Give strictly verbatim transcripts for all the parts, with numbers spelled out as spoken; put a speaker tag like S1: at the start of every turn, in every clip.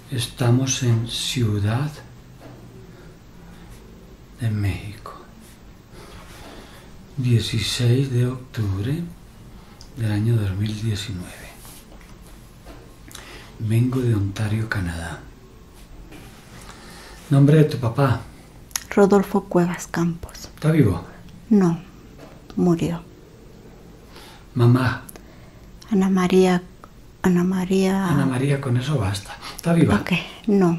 S1: Estamos en Ciudad de México. dieciséis de octubre del año dos mil diecinueve. Vengo de Ontario, Canadá. ¿Nombre de tu papá?
S2: Rodolfo Cuevas Campos.
S1: ¿Está vivo?
S2: No, murió.
S1: Mamá.
S2: Ana María. Ana María.
S1: Ana María, con eso basta. ¿Está viva?
S2: Ok, no.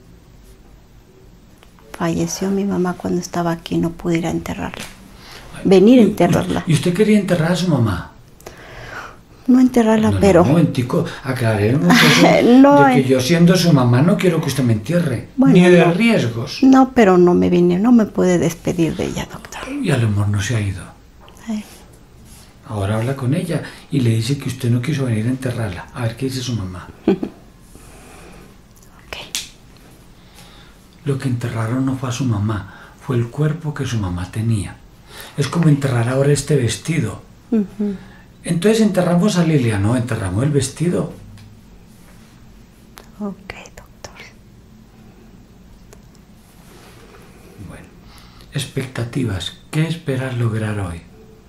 S2: Falleció mi mamá cuando estaba aquí, no pude ir a enterrarla. Venir a enterrarla.
S1: ¿Y usted quería enterrar a su mamá?
S2: No enterrarla,
S1: no,
S2: pero...
S1: No, un momentico, aclaremos eso,
S2: no,
S1: de que yo siendo su mamá no quiero que usted me entierre,
S2: bueno,
S1: ni de
S2: no.
S1: riesgos.
S2: No, pero no me vine, no me pude despedir de ella, doctor.
S1: Y a lo mejor no se ha ido.
S2: Sí.
S1: Ahora habla con ella y le dice que usted no quiso venir a enterrarla. A ver qué dice su mamá.
S2: Okay.
S1: Lo que enterraron no fue a su mamá, fue el cuerpo que su mamá tenía. Es como enterrar ahora este vestido.
S2: Uh-huh.
S1: Entonces enterramos a Lilia, no, enterramos el vestido.
S2: Ok, doctor.
S1: Bueno, expectativas. ¿Qué esperas lograr hoy?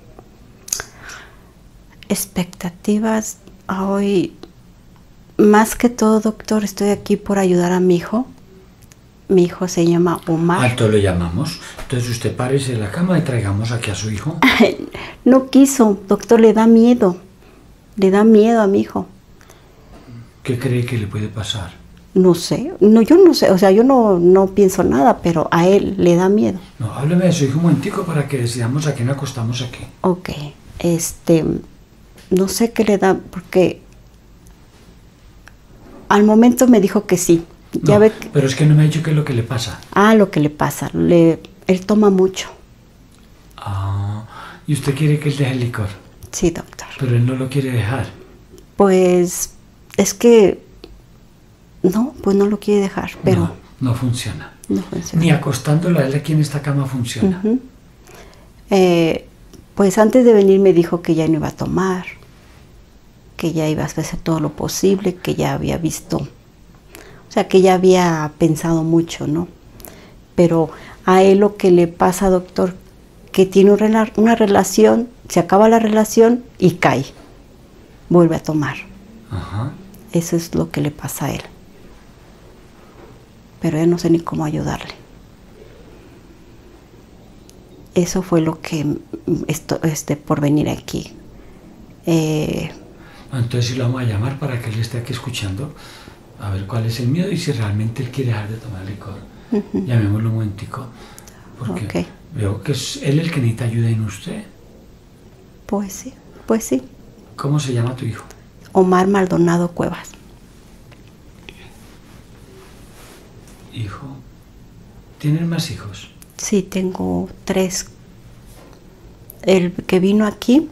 S2: Expectativas a hoy, más que todo, doctor, estoy aquí por ayudar a mi hijo. Mi hijo se llama Omar.
S1: Alto lo llamamos. Entonces usted párese de la cama y traigamos aquí a su hijo.
S2: No quiso, doctor, le da miedo. Le da miedo a mi hijo.
S1: ¿Qué cree que le puede pasar?
S2: No sé, no, yo no sé, o sea, yo no, no pienso nada, pero a él le da miedo.
S1: No, hábleme de su hijo un momentico para que decidamos a quién acostamos aquí.
S2: Ok, este, no sé qué le da, porque al momento me dijo que sí. Ya
S1: No,
S2: ve que,
S1: pero es que no me ha dicho qué es lo que le pasa.
S2: Ah, lo que le pasa, le, él toma mucho.
S1: Ah, ¿y usted quiere que él deje el licor?
S2: Sí, doctor.
S1: Pero él no lo quiere dejar.
S2: Pues, es que, no, pues no lo quiere dejar, pero...
S1: No, no funciona.
S2: No funciona.
S1: Ni acostándolo a él aquí en esta cama funciona.
S2: Uh-huh. eh, pues antes de venir me dijo que ya no iba a tomar, que ya iba a hacer todo lo posible, que ya había visto, o sea, que ya había pensado mucho, ¿no? Pero a él lo que le pasa, doctor, que tiene una relación, se acaba la relación y cae, vuelve a tomar.
S1: Ajá.
S2: Eso es lo que le pasa a él. Pero yo no sé ni cómo ayudarle. Eso fue lo que, esto, este, por venir aquí. Eh,
S1: Entonces sí lo vamos a llamar para que él esté aquí escuchando, a ver cuál es el miedo y si realmente él quiere dejar de tomar licor. Uh-huh. Llamémoslo un momentico, porque okay. Veo que es él el que necesita ayuda en usted.
S2: Pues sí, pues sí.
S1: ¿Cómo se llama tu hijo?
S2: Omar Maldonado Cuevas.
S1: Hijo. ¿Tienen más hijos?
S2: Sí, tengo tres. El que vino aquí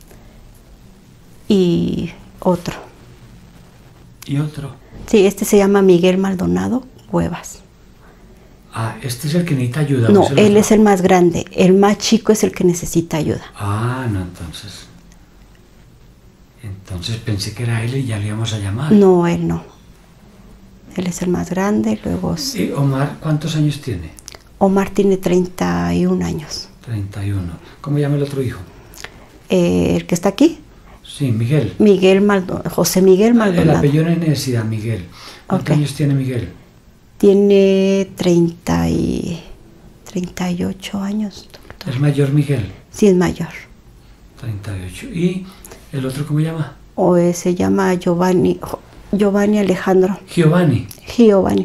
S2: y otro.
S1: ¿Y otro?
S2: Sí, este se llama Miguel Maldonado Cuevas.
S1: Ah, este es el que necesita ayuda.
S2: No, él otro? Es el más grande. El más chico es el que necesita ayuda.
S1: Ah, no, entonces. Entonces pensé que era él y ya le íbamos a llamar.
S2: No, él no. Él es el más grande, luego...
S1: ¿Y Omar cuántos años tiene?
S2: Omar tiene treinta y un años.
S1: treinta y uno. ¿Cómo llama el otro hijo?
S2: Eh, ¿El que está aquí?
S1: Sí, Miguel.
S2: Miguel Maldonado, José Miguel Maldonado.
S1: El apellido en necesidad, Miguel. ¿Cuántos okay. años tiene Miguel?
S2: Tiene treinta y ocho años, doctor.
S1: ¿Es mayor Miguel?
S2: Sí, es mayor.
S1: treinta y ocho. ¿Y el otro cómo llama?
S2: O eh, se llama Giovanni, Giovanni Alejandro.
S1: Giovanni.
S2: Giovanni.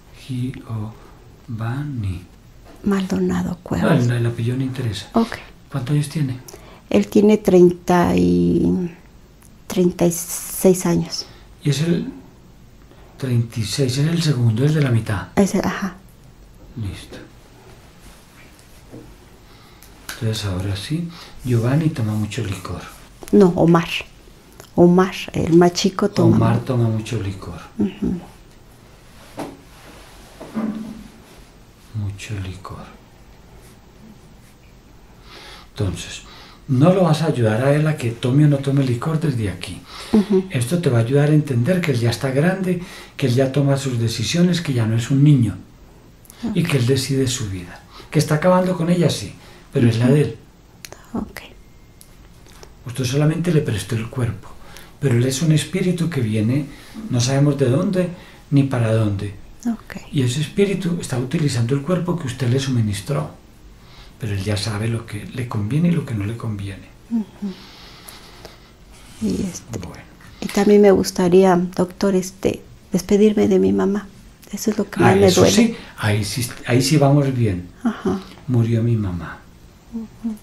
S1: Giovanni.
S2: Maldonado Cuevas.
S1: No, el, el apellido no interesa.
S2: Ok.
S1: ¿Cuántos años tiene?
S2: Él tiene treinta y seis años.
S1: ¿Y es el treinta y seis? ¿Es el segundo? ¿Es de la mitad?
S2: Ese, ajá.
S1: Listo. Entonces ahora sí, Giovanni toma mucho licor.
S2: No, Omar. Omar, el más chico toma.
S1: Omar toma mucho licor.
S2: Uh-huh.
S1: Mucho licor. Entonces, no lo vas a ayudar a él a que tome o no tome licor desde aquí. Uh-huh. Esto te va a ayudar a entender que él ya está grande, que él ya toma sus decisiones, que ya no es un niño, uh-huh. y que él decide su vida. Que está acabando con ella, sí, pero uh-huh. es la de él.
S2: Okay.
S1: Usted solamente le prestó el cuerpo, pero él es un espíritu que viene, no sabemos de dónde ni para dónde.
S2: Okay.
S1: Y ese espíritu está utilizando el cuerpo que usted le suministró, pero él ya sabe lo que le conviene y lo que no le conviene.
S2: Uh-huh. Y, este,
S1: bueno.
S2: y también me gustaría, doctor, este, despedirme de mi mamá. Eso es lo que
S1: ah,
S2: más me
S1: eso
S2: duele.
S1: Sí, ahí sí, ahí sí vamos bien.
S2: Ajá.
S1: Murió mi mamá.
S2: Uh-huh.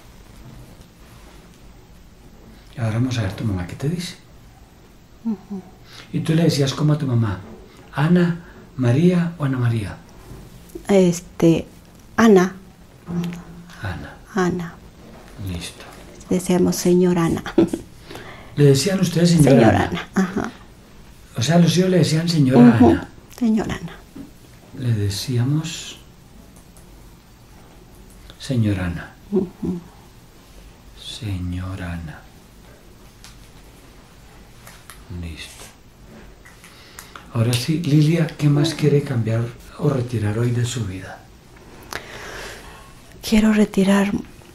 S1: Y ahora vamos a ver tu mamá qué te dice.
S2: Uh-huh.
S1: Y tú le decías como a tu mamá, Ana, María o Ana María.
S2: Este, Ana.
S1: Ana.
S2: Ana.
S1: Listo.
S2: Decíamos señor Ana.
S1: Le decían ustedes señora
S2: señor
S1: Ana.
S2: Ana. Ajá.
S1: O sea, los hijos le decían señora
S2: Uh-huh.
S1: Ana.
S2: Señora Ana.
S1: Le decíamos señora Ana.
S2: Uh-huh.
S1: Señora Ana. Listo. Ahora sí, Lilia, ¿qué más quiere cambiar o retirar hoy de su vida?
S2: Quiero retirar,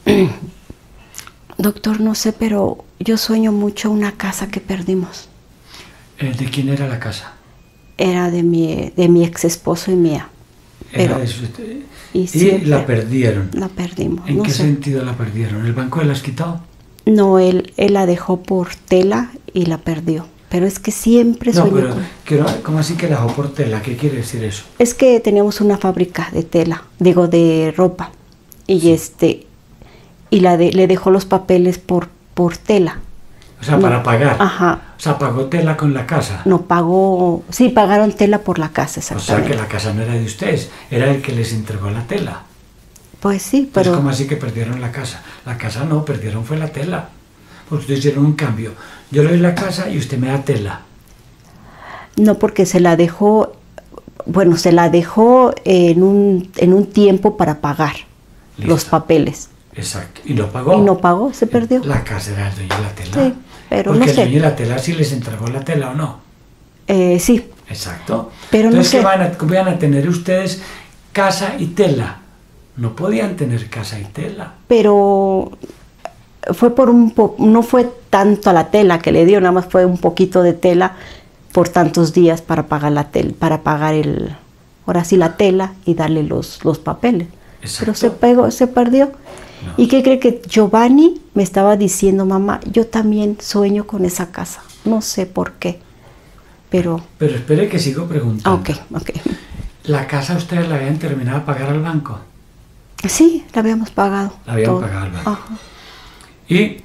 S2: doctor, no sé, pero yo sueño mucho una casa que perdimos.
S1: ¿De quién era la casa?
S2: Era de mi, de mi ex esposo y mía. Pero,
S1: era eso,
S2: y
S1: y
S2: siempre
S1: la perdieron.
S2: La perdimos.
S1: ¿En
S2: no
S1: qué
S2: sé.
S1: sentido la perdieron? ¿El banco la has quitado?
S2: No, él, él la dejó por tela y la perdió. Pero es que siempre
S1: no,
S2: sueño
S1: pero,
S2: con...
S1: quiero, ¿cómo así que la dejó por tela? ¿Qué quiere decir eso?
S2: Es que teníamos una fábrica de tela, digo, de ropa. Y sí. este y la de, le dejó los papeles por, por tela.
S1: O sea,
S2: no,
S1: para pagar.
S2: Ajá.
S1: O sea, pagó tela con la casa.
S2: No, pagó... Sí, pagaron tela por la casa, exactamente.
S1: O sea, que la casa no era de ustedes, era el que les entregó la tela.
S2: Pues sí, pero...
S1: Pues, ¿cómo así que perdieron la casa? La casa no, perdieron fue la tela. Porque ustedes hicieron un cambio. Yo le doy la casa y usted me da tela.
S2: No, porque se la dejó... Bueno, se la dejó en un, en un tiempo para pagar. Listo. Los papeles.
S1: Exacto. ¿Y no pagó?
S2: Y no pagó, se perdió.
S1: La casa era el dueño de la tela.
S2: Sí, pero
S1: porque
S2: no sé.
S1: el dueño de la tela sí les entregó la tela, ¿o no?
S2: Eh, sí.
S1: Exacto.
S2: Pero
S1: entonces,
S2: no sé.
S1: ¿qué van, a, ¿qué van a tener ustedes? Casa y tela. No podían tener casa y tela.
S2: Pero fue por un po no fue tanto a la tela que le dio, nada más fue un poquito de tela por tantos días para pagar la tela, para pagar el, ahora sí la tela y darle los, los papeles. Exacto. Pero se pegó, se perdió. No. ¿Y qué cree que Giovanni me estaba diciendo, mamá? Yo también sueño con esa casa. No sé por qué, pero...
S1: Pero espere que sigo preguntando.
S2: Ok, ok.
S1: ¿La casa ustedes la habían terminado de pagar al banco?
S2: Sí, la habíamos pagado.
S1: La habían
S2: todo.
S1: pagado al banco.
S2: Ajá.
S1: ¿Y?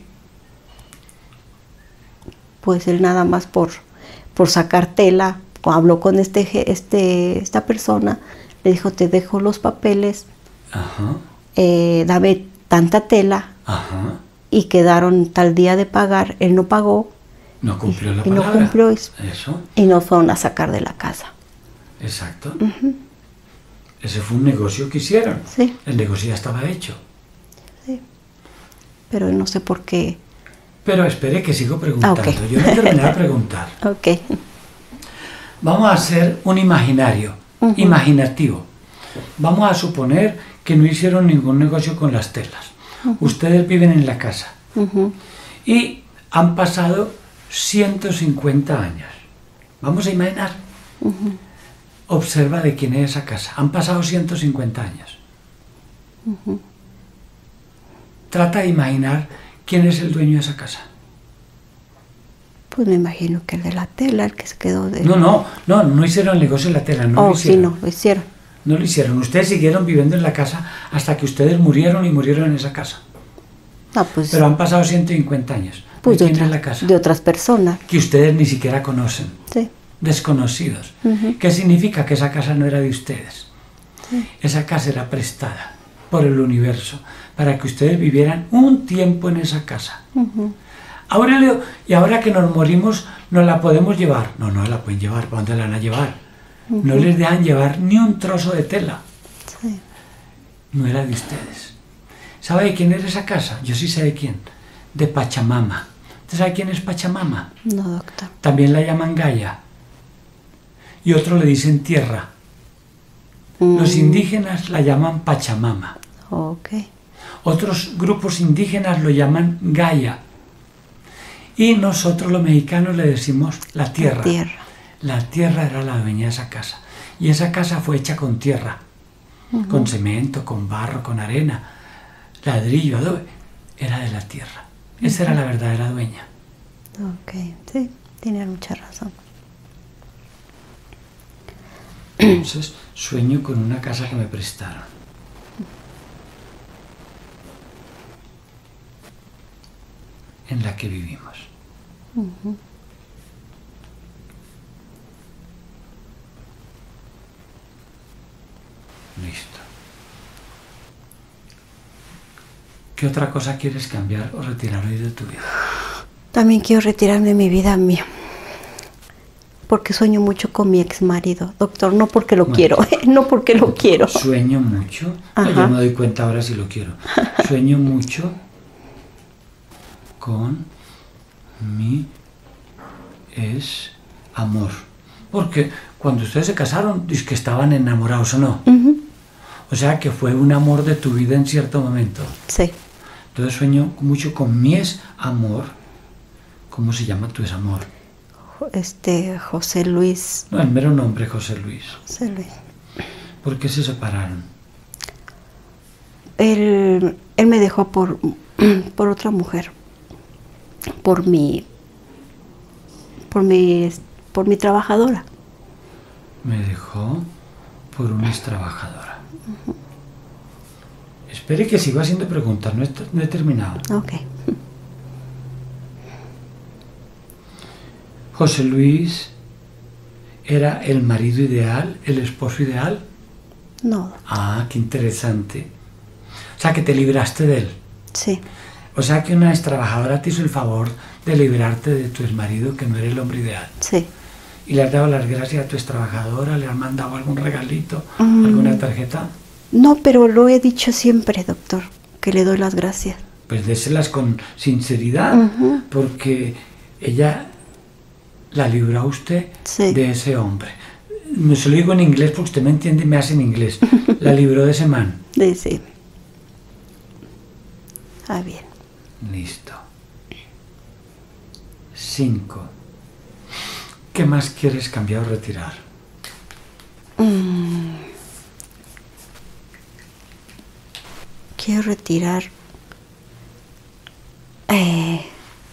S2: Pues él nada más por, por sacar tela, habló con este, este, esta persona, le dijo, te dejo los papeles,
S1: Ajá.
S2: Eh, dame tanta tela.
S1: Ajá.
S2: Y quedaron tal día de pagar, él no pagó.
S1: No cumplió
S2: y,
S1: la
S2: y
S1: palabra.
S2: no cumplió eso.
S1: Eso.
S2: Y nos fueron a sacar de la casa.
S1: Exacto.
S2: Uh-huh.
S1: Ese fue un negocio que hicieron.
S2: Sí.
S1: El negocio ya estaba hecho.
S2: Sí. Pero no sé por qué.
S1: Pero espere que sigo preguntando.
S2: Okay.
S1: Yo no terminé de preguntar.
S2: Ok.
S1: Vamos a hacer un imaginario, uh-huh. imaginativo. Vamos a suponer que no hicieron ningún negocio con las telas. Uh-huh. Ustedes viven en la casa.
S2: Uh-huh.
S1: Y han pasado ciento cincuenta años. Vamos a imaginar.
S2: Uh-huh.
S1: Observa de quién es esa casa. Han pasado ciento cincuenta años.
S2: Uh-huh.
S1: Trata de imaginar quién es el dueño de esa casa.
S2: Pues me imagino que el de la tela, el que se quedó de...
S1: No, no, no, no hicieron el negocio de la tela, no
S2: oh,
S1: lo hicieron.
S2: sí, no, lo hicieron.
S1: No lo hicieron. Ustedes siguieron viviendo en la casa hasta que ustedes murieron y murieron en esa casa.
S2: Ah, pues,
S1: pero han pasado ciento cincuenta años.
S2: Pues
S1: ¿De
S2: de,
S1: quién
S2: otra,
S1: es la casa?
S2: de otras personas.
S1: Que ustedes ni siquiera conocen.
S2: Sí.
S1: Desconocidos.
S2: Uh-huh.
S1: ¿Qué significa? Que esa casa no era de ustedes.
S2: Sí.
S1: Esa casa era prestada por el universo para que ustedes vivieran un tiempo en esa casa.
S2: Uh-huh.
S1: Aurelio, y ahora que nos morimos, ¿nos la podemos llevar? No, no la pueden llevar. ¿Para dónde la van a llevar? Uh-huh. No les dejan llevar ni un trozo de tela.
S2: Sí.
S1: No era de ustedes. ¿Sabe de quién era esa casa? Yo sí sé de quién. De Pachamama. ¿Usted sabe quién es Pachamama?
S2: No, doctor.
S1: También la llaman Gaia. Y otros le dicen tierra. Mm. Los indígenas la llaman Pachamama.
S2: Ok.
S1: Otros grupos indígenas lo llaman Gaia. Y nosotros los mexicanos le decimos la tierra.
S2: La tierra.
S1: La tierra era la dueña de esa casa. Y esa casa fue hecha con tierra. Uh-huh. Con cemento, con barro, con arena, ladrillo, adobe. Era de la tierra. Esa uh-huh. era la verdadera dueña.
S2: Ok, sí, tiene mucha razón.
S1: Entonces, sueño con una casa que me prestaron. En la que vivimos.
S2: Uh-huh.
S1: Listo. ¿Qué otra cosa quieres cambiar o retirar hoy de tu vida?
S2: También quiero retirarme de mi vida mía. Porque sueño mucho con mi ex marido. Doctor, no porque lo bueno, quiero, no porque lo quiero.
S1: Sueño mucho. No, yo me doy cuenta ahora si lo quiero. Sueño mucho con mi ex amor. Porque cuando ustedes se casaron, dice que estaban enamorados o no.
S2: Uh-huh.
S1: O sea que fue un amor de tu vida en cierto momento.
S2: Sí.
S1: Entonces sueño mucho con mi ex amor. ¿Cómo se llama tu ex amor?
S2: Este, José Luis.
S1: No, el mero nombre, José Luis.
S2: José Luis.
S1: ¿Por qué se separaron?
S2: Él, él me dejó por, por otra mujer. Por mi, por mi, por mi trabajadora.
S1: Me dejó por una ex trabajadora. Uh-huh. Espere que sigo haciendo preguntas, no he, no he terminado.
S2: Ok.
S1: José Luis era el marido ideal, el esposo ideal.
S2: No.
S1: Ah, qué interesante. O sea, que te libraste de él.
S2: Sí.
S1: O sea, que una ex trabajadora te hizo el favor de librarte de tu exmarido, que no era el hombre ideal.
S2: Sí.
S1: ¿Y le has dado las gracias a tu ex trabajadora? ¿Le has mandado algún regalito? Mm. ¿Alguna tarjeta?
S2: No, pero lo he dicho siempre, doctor, que le doy las gracias.
S1: Pues déselas con sinceridad, uh-huh. porque ella la libró a usted sí. de ese hombre. Me se lo digo en inglés porque usted me entiende y me hace en inglés. La libró de ese man.
S2: Sí, sí. Ah, bien.
S1: Listo. Cinco. ¿Qué más quieres cambiar o retirar?
S2: Mm. Quiero retirar eh,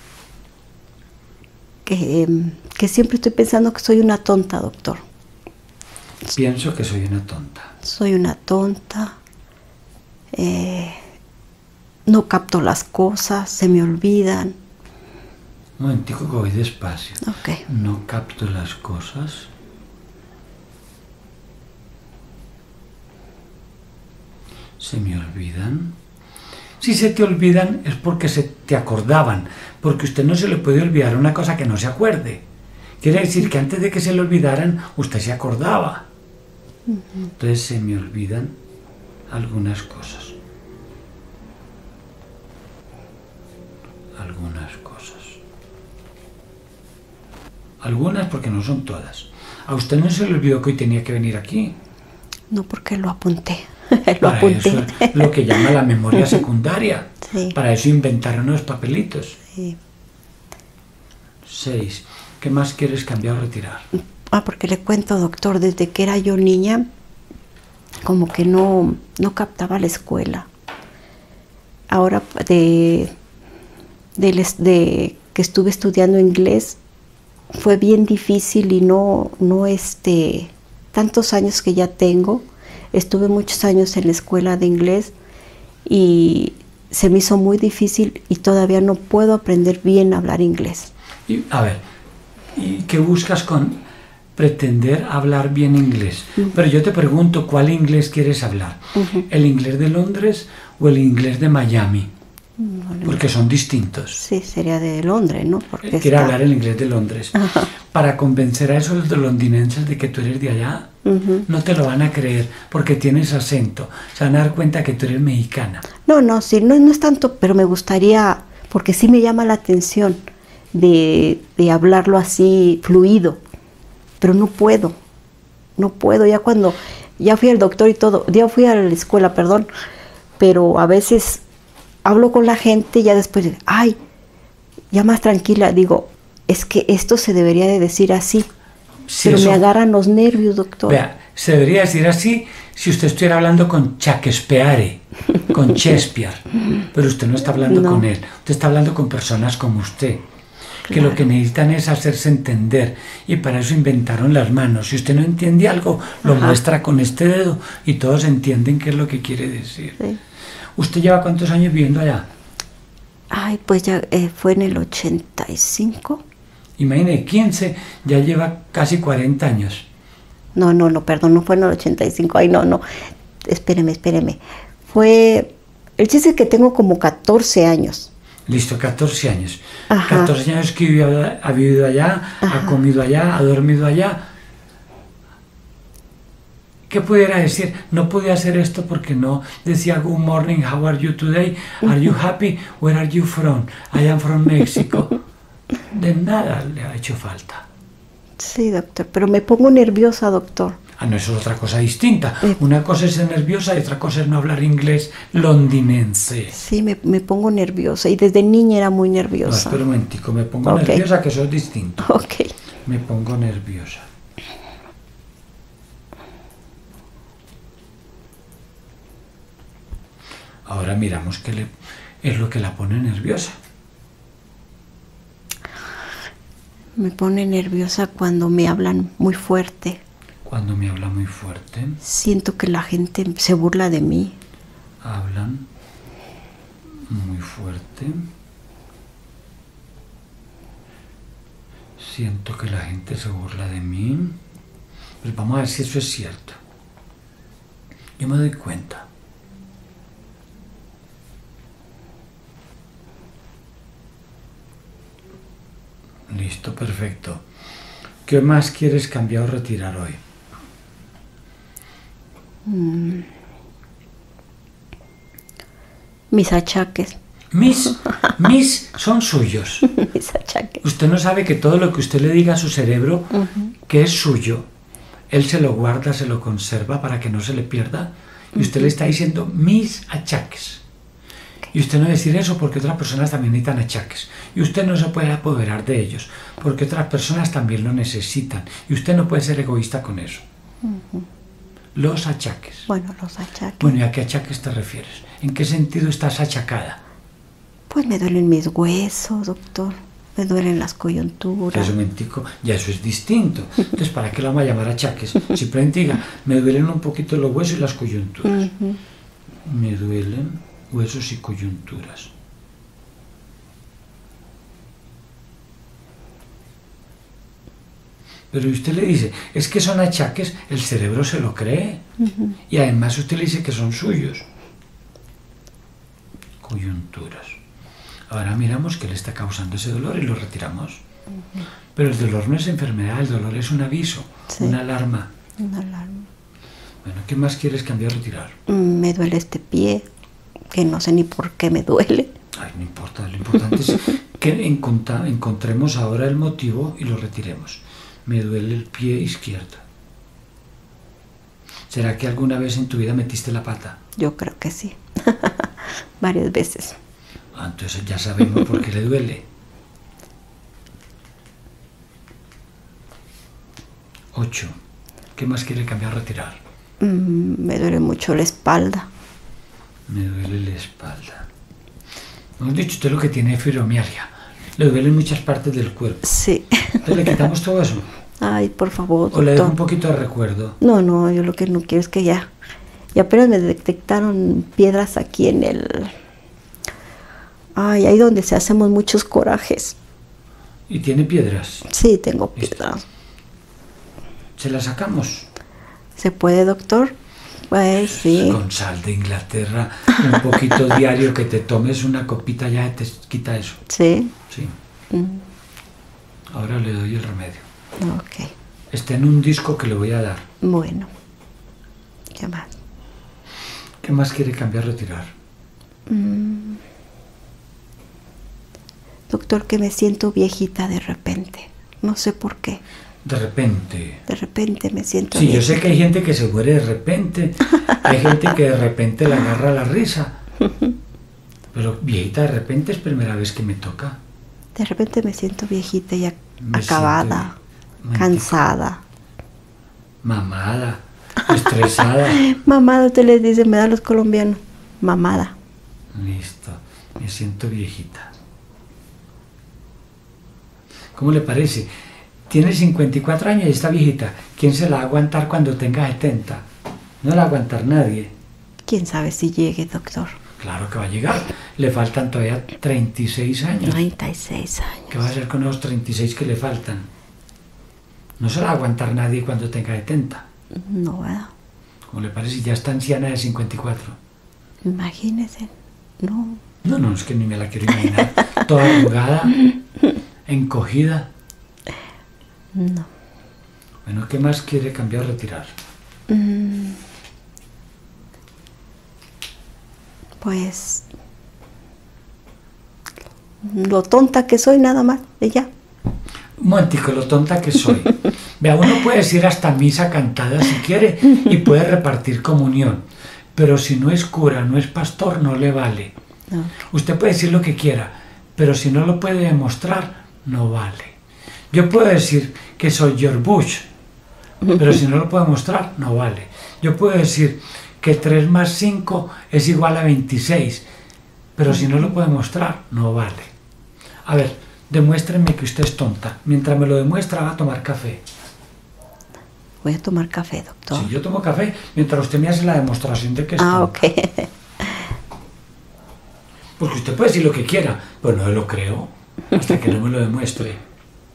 S2: que, que siempre estoy pensando que soy una tonta, doctor.
S1: Pienso que soy una tonta.
S2: Soy una tonta. Eh, no capto las cosas, se me olvidan.
S1: Un momentico que voy despacio.
S2: Okay.
S1: No capto las cosas. Se me olvidan. Si se te olvidan es porque se te acordaban, porque usted no se le puede olvidar una cosa que no se acuerde. Quiere decir que antes de que se le olvidaran, usted se acordaba. Uh-huh. Entonces se me olvidan algunas cosas. Algunas cosas. Algunas porque no son todas. ¿A usted no se le olvidó que hoy tenía que venir aquí?
S2: No, porque lo apunté. lo
S1: Para
S2: apunté.
S1: Eso es lo que llama la memoria secundaria.
S2: Sí.
S1: Para eso inventaron los papelitos.
S2: Sí.
S1: Seis. ¿Qué más quieres cambiar o retirar?
S2: Ah, porque le cuento, doctor, desde que era yo niña, como que no, no captaba la escuela. Ahora, de, de, de que estuve estudiando inglés, fue bien difícil y no, no este, tantos años que ya tengo, estuve muchos años en la escuela de inglés y se me hizo muy difícil y todavía no puedo aprender bien a hablar inglés.
S1: Y, a ver, ¿y qué buscas con pretender hablar bien inglés? Uh-huh. Pero yo te pregunto, ¿cuál inglés quieres hablar? Uh-huh. ¿El inglés de Londres o el inglés de Miami?
S2: No, no,
S1: porque son distintos.
S2: Sí, sería de Londres, ¿no? Porque
S1: Quiere
S2: está...
S1: hablar el inglés de Londres. Ajá. Para convencer a esos de londinenses de que tú eres de allá, uh-huh. no te lo van a creer porque tienes acento. Se van a dar cuenta que tú eres mexicana.
S2: No, no, sí, no, no es tanto, pero me gustaría, porque sí me llama la atención de, de hablarlo así fluido, pero no puedo, no puedo. Ya cuando, ya fui al doctor y todo, ya fui a la escuela, perdón, pero a veces hablo con la gente y ya después, ay, ya más tranquila, digo, es que esto se debería de decir así, sí, pero eso, me agarran los nervios, doctor.
S1: Vea, se debería decir así si usted estuviera hablando con Shakespeare, con Shakespeare, pero usted no está hablando no. con él, usted está hablando con personas como usted, que claro. lo que necesitan es hacerse entender, y para eso inventaron las manos. Si usted no entiende algo, lo Ajá. muestra con este dedo y todos entienden qué es lo que quiere decir. Sí. ¿Usted lleva cuántos años viviendo allá?
S2: Ay, pues ya eh, fue en el ochenta y cinco.
S1: Imagine, quince, ya lleva casi cuarenta años.
S2: No, no, no, perdón, no fue en el ochenta y cinco. Ay, no, no, espéreme, espéreme. Fue, el chiste es que tengo como catorce años.
S1: Listo, catorce años. Ajá. catorce años que vivido, ha vivido allá, Ajá. ha comido allá, ha dormido allá. ¿Qué pudiera decir? No podía hacer esto porque no decía good morning, how are you today? Are you happy? Where are you from? I am from Mexico. De nada le ha hecho falta.
S2: Sí, doctor, pero me pongo nerviosa, doctor.
S1: Ah, no, eso es otra cosa distinta. Eh, Una cosa es ser nerviosa y otra cosa es no hablar inglés londinense.
S2: Sí, me, me pongo nerviosa y desde niña era muy nerviosa.
S1: No, espera un momentico, me pongo okay. nerviosa, que eso es distinto.
S2: Ok.
S1: Me pongo nerviosa. Ahora miramos qué le, es lo que la pone nerviosa.
S2: Me pone nerviosa cuando me hablan muy fuerte.
S1: Cuando me habla muy fuerte.
S2: Siento que la gente se burla de mí.
S1: Hablan muy fuerte. Siento que la gente se burla de mí. Pues vamos a ver si eso es cierto. Yo me doy cuenta. Listo, perfecto. ¿Qué más quieres cambiar o retirar hoy?
S2: Mm. Mis achaques.
S1: Mis, mis son suyos.
S2: Mis achaques.
S1: Usted no sabe que todo lo que usted le diga a su cerebro, uh-huh. que es suyo, él se lo guarda, se lo conserva para que no se le pierda. Y usted uh-huh. le está diciendo mis achaques. Y usted no debe decir eso porque otras personas también necesitan achaques. Y usted no se puede apoderar de ellos porque otras personas también lo necesitan. Y usted no puede ser egoísta con eso. Uh-huh. Los achaques.
S2: Bueno, los achaques.
S1: Bueno, ¿y a qué achaques te refieres? ¿En qué sentido estás achacada?
S2: Pues me duelen mis huesos, doctor. Me duelen las coyunturas.
S1: Eso, mentico, ya eso es distinto. Entonces, ¿para qué lo vamos a llamar achaques? Simplemente diga, me duelen un poquito los huesos y las coyunturas. Uh-huh. Me duelen huesos y coyunturas. Pero usted le dice, es que son achaques, el cerebro se lo cree. Uh-huh. Y además usted le dice que son suyos. Coyunturas. Ahora miramos qué le está causando ese dolor y lo retiramos. Uh-huh. Pero el dolor no es enfermedad, el dolor es un aviso, sí. una alarma.
S2: Una alarma.
S1: Bueno, ¿qué más quieres cambiar o retirar?
S2: Me duele este pie, que no sé ni por qué me duele.
S1: Ay, no importa, lo importante es que encontremos ahora el motivo y lo retiremos. Me duele el pie izquierdo. ¿Será que alguna vez en tu vida metiste la pata?
S2: Yo creo que sí. Varias veces.
S1: Ah, entonces ya sabemos por qué le duele. Ocho. ¿Qué más quiere cambiar o retirar?
S2: Mm, me duele mucho la espalda.
S1: Me duele la espalda. Hemos dicho usted lo que tiene es fibromialgia. Le duelen muchas partes del cuerpo.
S2: Sí.
S1: Entonces le quitamos todo eso.
S2: Ay, por favor,
S1: doctor. O le dejo un poquito de recuerdo.
S2: No, no, yo lo que no quiero es que ya... Y apenas me detectaron piedras aquí en el... Ay, ahí donde se hacemos muchos corajes.
S1: ¿Y tiene piedras?
S2: Sí, tengo piedras.
S1: ¿Se las sacamos?
S2: ¿Se puede, doctor? Pues sí.
S1: Con sal de Inglaterra, un poquito diario, que te tomes una copita ya te quita eso.
S2: Sí.
S1: Sí.
S2: Mm.
S1: Ahora le doy el remedio.
S2: Ok.
S1: Está en un disco que le voy a dar.
S2: Bueno. ¿Qué más?
S1: ¿Qué más quiere cambiar, retirar?
S2: Mm. Doctor, que me siento viejita de repente. No sé por qué.
S1: De repente.
S2: De repente me siento
S1: Sí,
S2: viejita.
S1: yo sé que hay gente que se muere de repente. Hay gente que de repente le agarra la risa. Pero viejita de repente es primera vez que me toca.
S2: De repente me siento viejita y ac-
S1: Me
S2: acabada,
S1: siento-
S2: cansada.
S1: Mamada, estresada.
S2: Mamada, usted les dice, me da los colombianos. Mamada.
S1: Listo, me siento viejita. ¿Cómo le parece? Tiene cincuenta y cuatro años y está viejita. ¿Quién se la va a aguantar cuando tenga setenta? No la va a aguantar nadie.
S2: ¿Quién sabe si llegue, doctor?
S1: Claro que va a llegar. Le faltan todavía treinta y seis años.
S2: treinta y seis años.
S1: ¿Qué va a hacer con esos treinta y seis que le faltan? No se la va a aguantar nadie cuando tenga setenta.
S2: No, ¿verdad?
S1: ¿Cómo le parece? Ya está anciana de cincuenta y cuatro.
S2: Imagínese. No.
S1: No, no, es que ni me la quiero imaginar. Toda arrugada, encogida.
S2: No.
S1: Bueno, ¿qué más quiere cambiar o retirar?
S2: Mm. Pues lo tonta que soy, nada más, de ya.
S1: Un momentico, lo tonta que soy. Vea, uno puede ir hasta misa cantada si quiere y puede repartir comunión, pero si no es cura, no es pastor, no le vale.
S2: No.
S1: Usted puede decir lo que quiera, pero si no lo puede demostrar, no vale. Yo puedo decir que soy George Bush, pero si no lo puedo demostrar, no vale. Yo puedo decir que tres más cinco es igual a veintiséis, pero si no lo puedo demostrar, no vale. A ver, demuéstrenme que usted es tonta. Mientras me lo demuestra, va a tomar café.
S2: Voy a tomar café, doctor.
S1: Sí, yo tomo café mientras usted me hace la demostración de que es
S2: Ah,
S1: tonta.
S2: ok.
S1: Porque usted puede decir lo que quiera, pero no lo creo hasta que no me lo demuestre.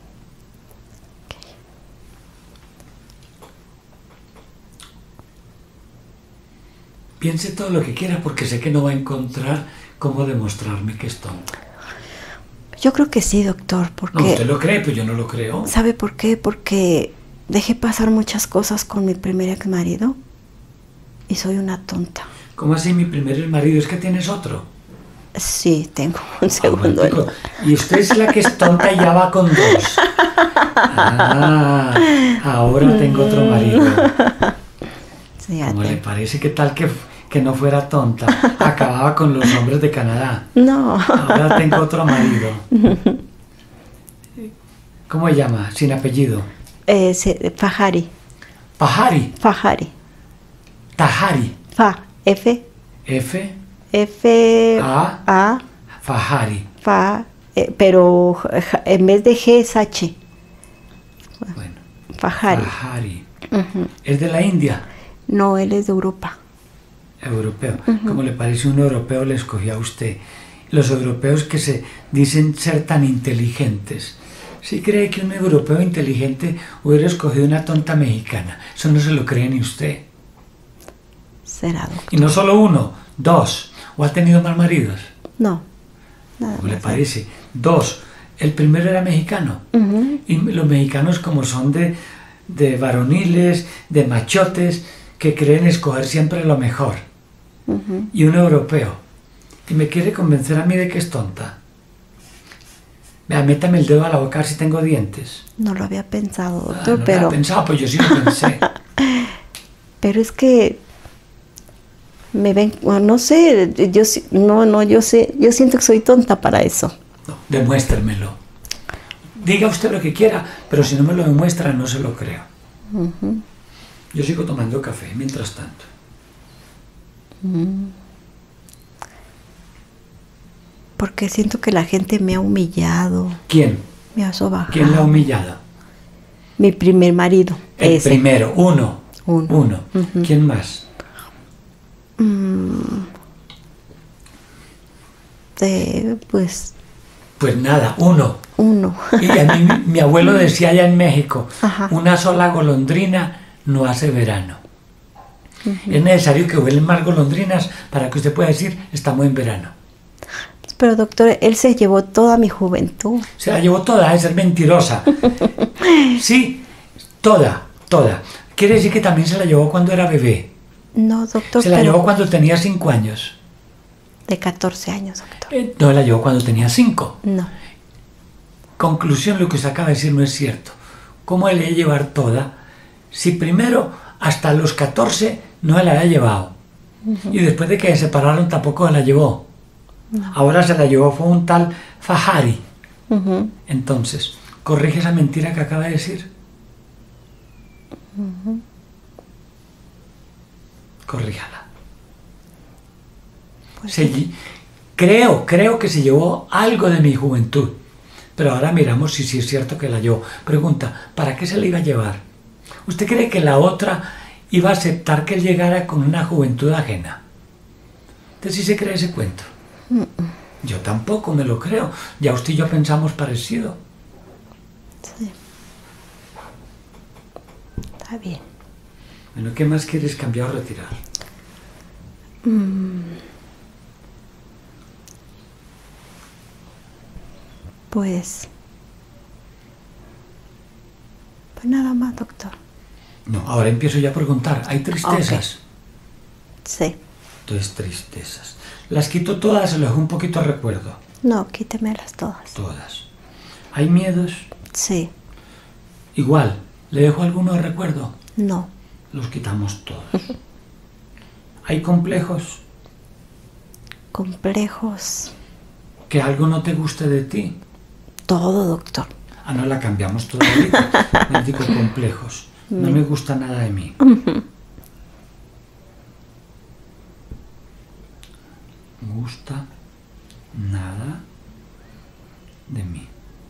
S1: Piense todo lo que quiera porque sé que no va a encontrar cómo demostrarme que es tonta.
S2: Yo creo que sí, doctor, porque...
S1: No, usted lo cree, pero yo no lo creo.
S2: ¿Sabe por qué? Porque dejé pasar muchas cosas con mi primer ex marido y soy una tonta.
S1: ¿Cómo así mi primer marido? ¿Es que tienes otro?
S2: Sí, tengo un segundo.
S1: Ah, y usted es la que es tonta y ya va con dos. Ah, ahora tengo otro marido.
S2: Sí, ya
S1: ¿Cómo le
S2: tengo.
S1: parece? ¿Qué tal que, que no fuera tonta? Acababa con los hombres de Canadá.
S2: No.
S1: Ahora tengo otro marido. ¿Cómo se llama? Sin apellido.
S2: Eh, se- Fajari.
S1: Pajari.
S2: Fajari.
S1: Tajari.
S2: Fa. F.
S1: F.
S2: F.
S1: A.
S2: A.
S1: Fajari.
S2: Fa. eh, pero ja- en vez de G es H.
S1: Bueno.
S2: Fajari.
S1: Fajari.
S2: Ujú.
S1: Es de la India.
S2: No, él es de Europa.
S1: Europeo. ¿Cómo le parece un europeo le escogió a usted? Los europeos que se dicen ser tan inteligentes. ¿Sí cree que un europeo inteligente hubiera escogido una tonta mexicana? Eso no se lo cree ni usted.
S2: Será, doctor.
S1: Y no solo uno, dos. ¿O ha tenido mal maridos?
S2: No. Nada
S1: ¿Cómo le
S2: más.
S1: parece? Dos. El primero era mexicano.
S2: Ujú.
S1: Y los mexicanos, como son de, de varoniles, de machotes, que creen escoger siempre lo mejor.
S2: Ujú.
S1: Y un europeo. Y me quiere convencer a mí de que es tonta. Vea, métame el dedo a la boca a ver si tengo dientes.
S2: No lo había pensado,
S1: Ah,
S2: doctor,
S1: no lo
S2: pero,
S1: había pensado, pues yo sí lo pensé.
S2: pero es que me ven, bueno, no sé, yo sí- no, no, yo sé, yo siento que soy tonta para eso.
S1: No, demuéstremelo. Diga usted lo que quiera, pero si no me lo demuestra, no se lo creo.
S2: Ujú.
S1: Yo sigo tomando café mientras tanto.
S2: Porque siento que la gente me ha humillado,
S1: ¿Quién?
S2: me ha sobajado.
S1: ¿Quién la ha humillado?
S2: Mi primer marido,
S1: El
S2: ese.
S1: primero, uno.
S2: Uno.
S1: Uno.
S2: Ujú.
S1: ¿Quién más?
S2: Mm. De, pues,
S1: Pues nada, uno.
S2: uno.
S1: Y a mí mi, mi abuelo decía allá en México,
S2: Ajá.
S1: una sola golondrina no hace verano. Uh-huh. Es necesario que vuelen más golondrinas para que usted pueda decir, estamos en verano.
S2: Pero doctor, él se llevó toda mi juventud.
S1: Se la llevó toda, es ser mentirosa. Sí, toda, toda. Quiere decir que también se la llevó cuando era bebé.
S2: No, doctor.
S1: Se la pero... llevó cuando tenía cinco años.
S2: De catorce años, doctor.
S1: Eh, no, la llevó cuando tenía cinco.
S2: No.
S1: Conclusión, lo que usted acaba de decir no es cierto. ¿Cómo le iba a llevar toda? Si primero, hasta los catorce, no la había llevado. Uh-huh. Y después de que se separaron, tampoco la llevó. No. Ahora se la llevó, fue un tal Fajari. Uh-huh. Entonces, corrige esa mentira que acaba de decir. Uh-huh. Corríjala. Pues se, sí. Creo, creo que se llevó algo de mi juventud. Pero ahora miramos si sí es cierto que la llevó. Pregunta, ¿para qué se la iba a llevar? ¿Usted cree que la otra iba a aceptar que él llegara con una juventud ajena? ¿Usted sí se cree ese cuento? Mm. Yo tampoco me lo creo. Ya usted y yo pensamos parecido.
S2: Sí. Está bien.
S1: Bueno, ¿qué más quieres cambiar o retirar?
S2: Mm. Pues... Pues nada más, doctor.
S1: No, ahora empiezo ya a preguntar. ¿Hay tristezas?
S2: Okay. Sí.
S1: Entonces, tristezas. ¿Las quito todas o les dejo un poquito de recuerdo?
S2: No, quítemelas todas.
S1: Todas. ¿Hay miedos?
S2: Sí.
S1: Igual, ¿le dejo alguno de recuerdo?
S2: No.
S1: Los quitamos todos. ¿Hay complejos?
S2: Complejos.
S1: ¿Que algo no te guste de ti?
S2: Todo, doctor.
S1: Ah, no, la cambiamos todavía. Me digo complejos. No me gusta nada de mí.
S2: Uh-huh.
S1: Gusta nada de mí.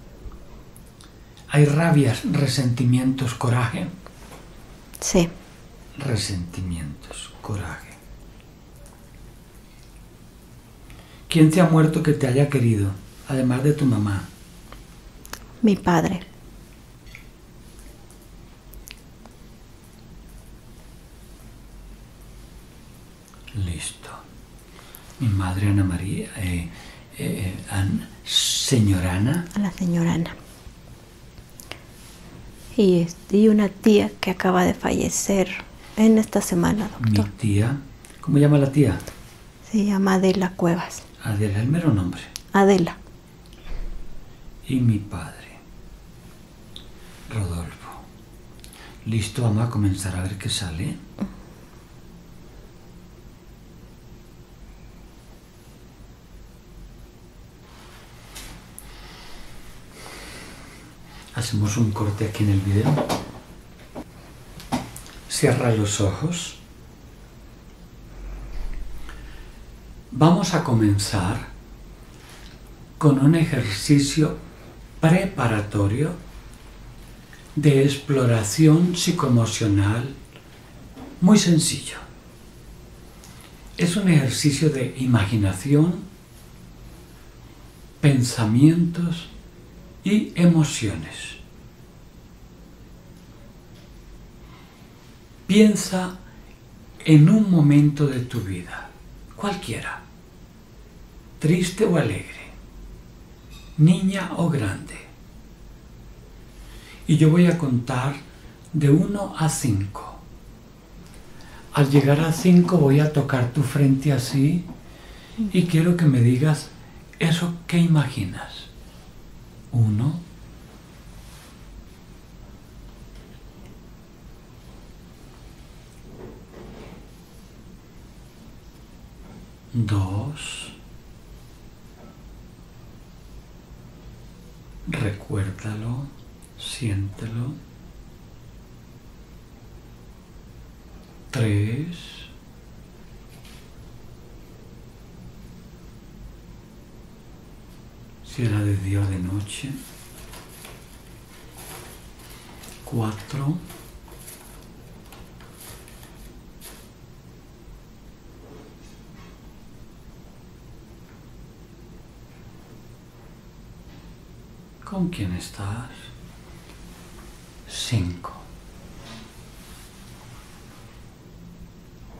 S1: ¿Hay rabias, resentimientos, coraje?
S2: Sí.
S1: Resentimientos, coraje. ¿Quién te ha muerto que te haya querido, además de tu mamá?
S2: Mi padre.
S1: Listo. Mi madre Ana María, eh, eh, Ana, señora Ana.
S2: A la señora Ana. Y, y una tía que acaba de fallecer en esta semana, doctor.
S1: Mi tía, ¿cómo llama la tía?
S2: Se llama Adela Cuevas.
S1: Adela, el mero nombre.
S2: Adela.
S1: Y mi padre, Rodolfo. Listo, vamos a comenzar a ver qué sale. Hacemos un corte aquí en el video. Cierra los ojos. Vamos a comenzar con un ejercicio preparatorio de exploración psicoemocional muy sencillo. Es un ejercicio de imaginación, pensamientos y emociones. Piensa en un momento de tu vida, cualquiera, triste o alegre, niña o grande. Y yo voy a contar de uno a cinco. Al llegar a cinco voy a tocar tu frente así y quiero que me digas eso que imaginas. Uno. Dos. Recuérdalo, siéntelo. Tres. Si era de día o de noche. Cuatro. ¿Con quién estás? Cinco.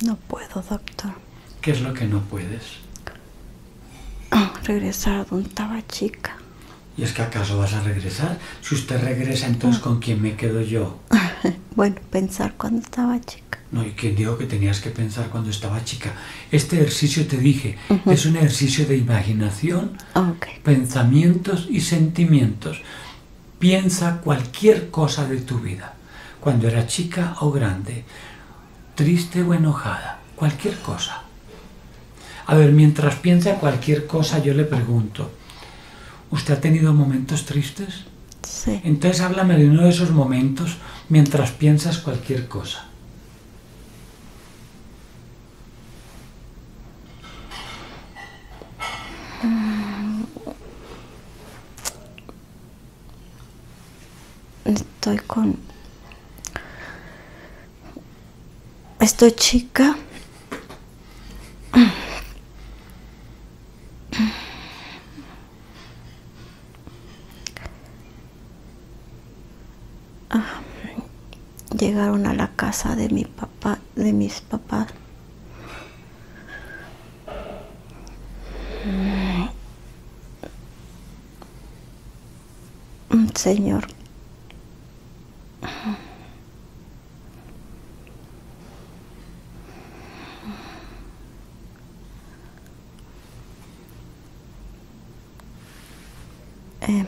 S2: No puedo, doctor.
S1: ¿Qué es lo que no puedes?
S2: Regresar a donde estaba chica.
S1: ¿Y es que acaso vas a regresar? Si usted regresa, entonces ¿con quién me quedo yo?
S2: Bueno, pensar cuando estaba chica.
S1: No, ¿y quién dijo que tenías que pensar cuando estaba chica? Este ejercicio, te dije, uh-huh. es un ejercicio de imaginación,
S2: okay.
S1: pensamientos y sentimientos. Piensa cualquier cosa de tu vida, cuando era chica o grande, triste o enojada, cualquier cosa. A ver, mientras piensa cualquier cosa, yo le pregunto, ¿usted ha tenido momentos tristes?
S2: Sí.
S1: Entonces háblame de uno de esos momentos mientras piensas cualquier cosa.
S2: Estoy con... Estoy chica. Ah, llegaron a la casa de mi papá, de mis papás. Un señor eh,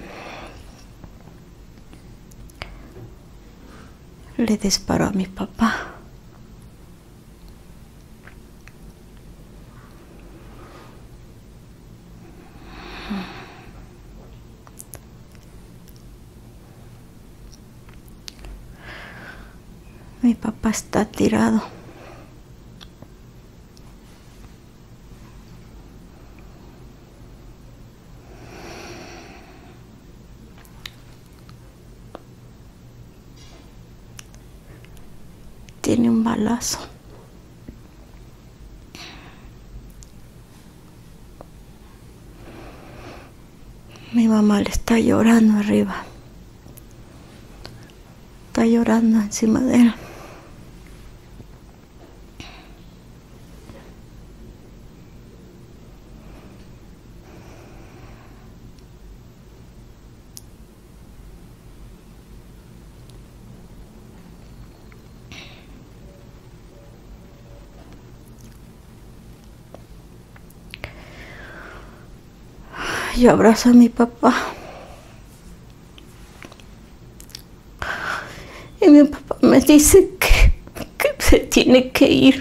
S2: le disparó a mi papá. Mi papá está tirado. Tiene un balazo. Mi mamá le está llorando arriba. Está llorando encima de él. Yo abrazo a mi papá. Y mi papá me dice que, que se tiene que ir.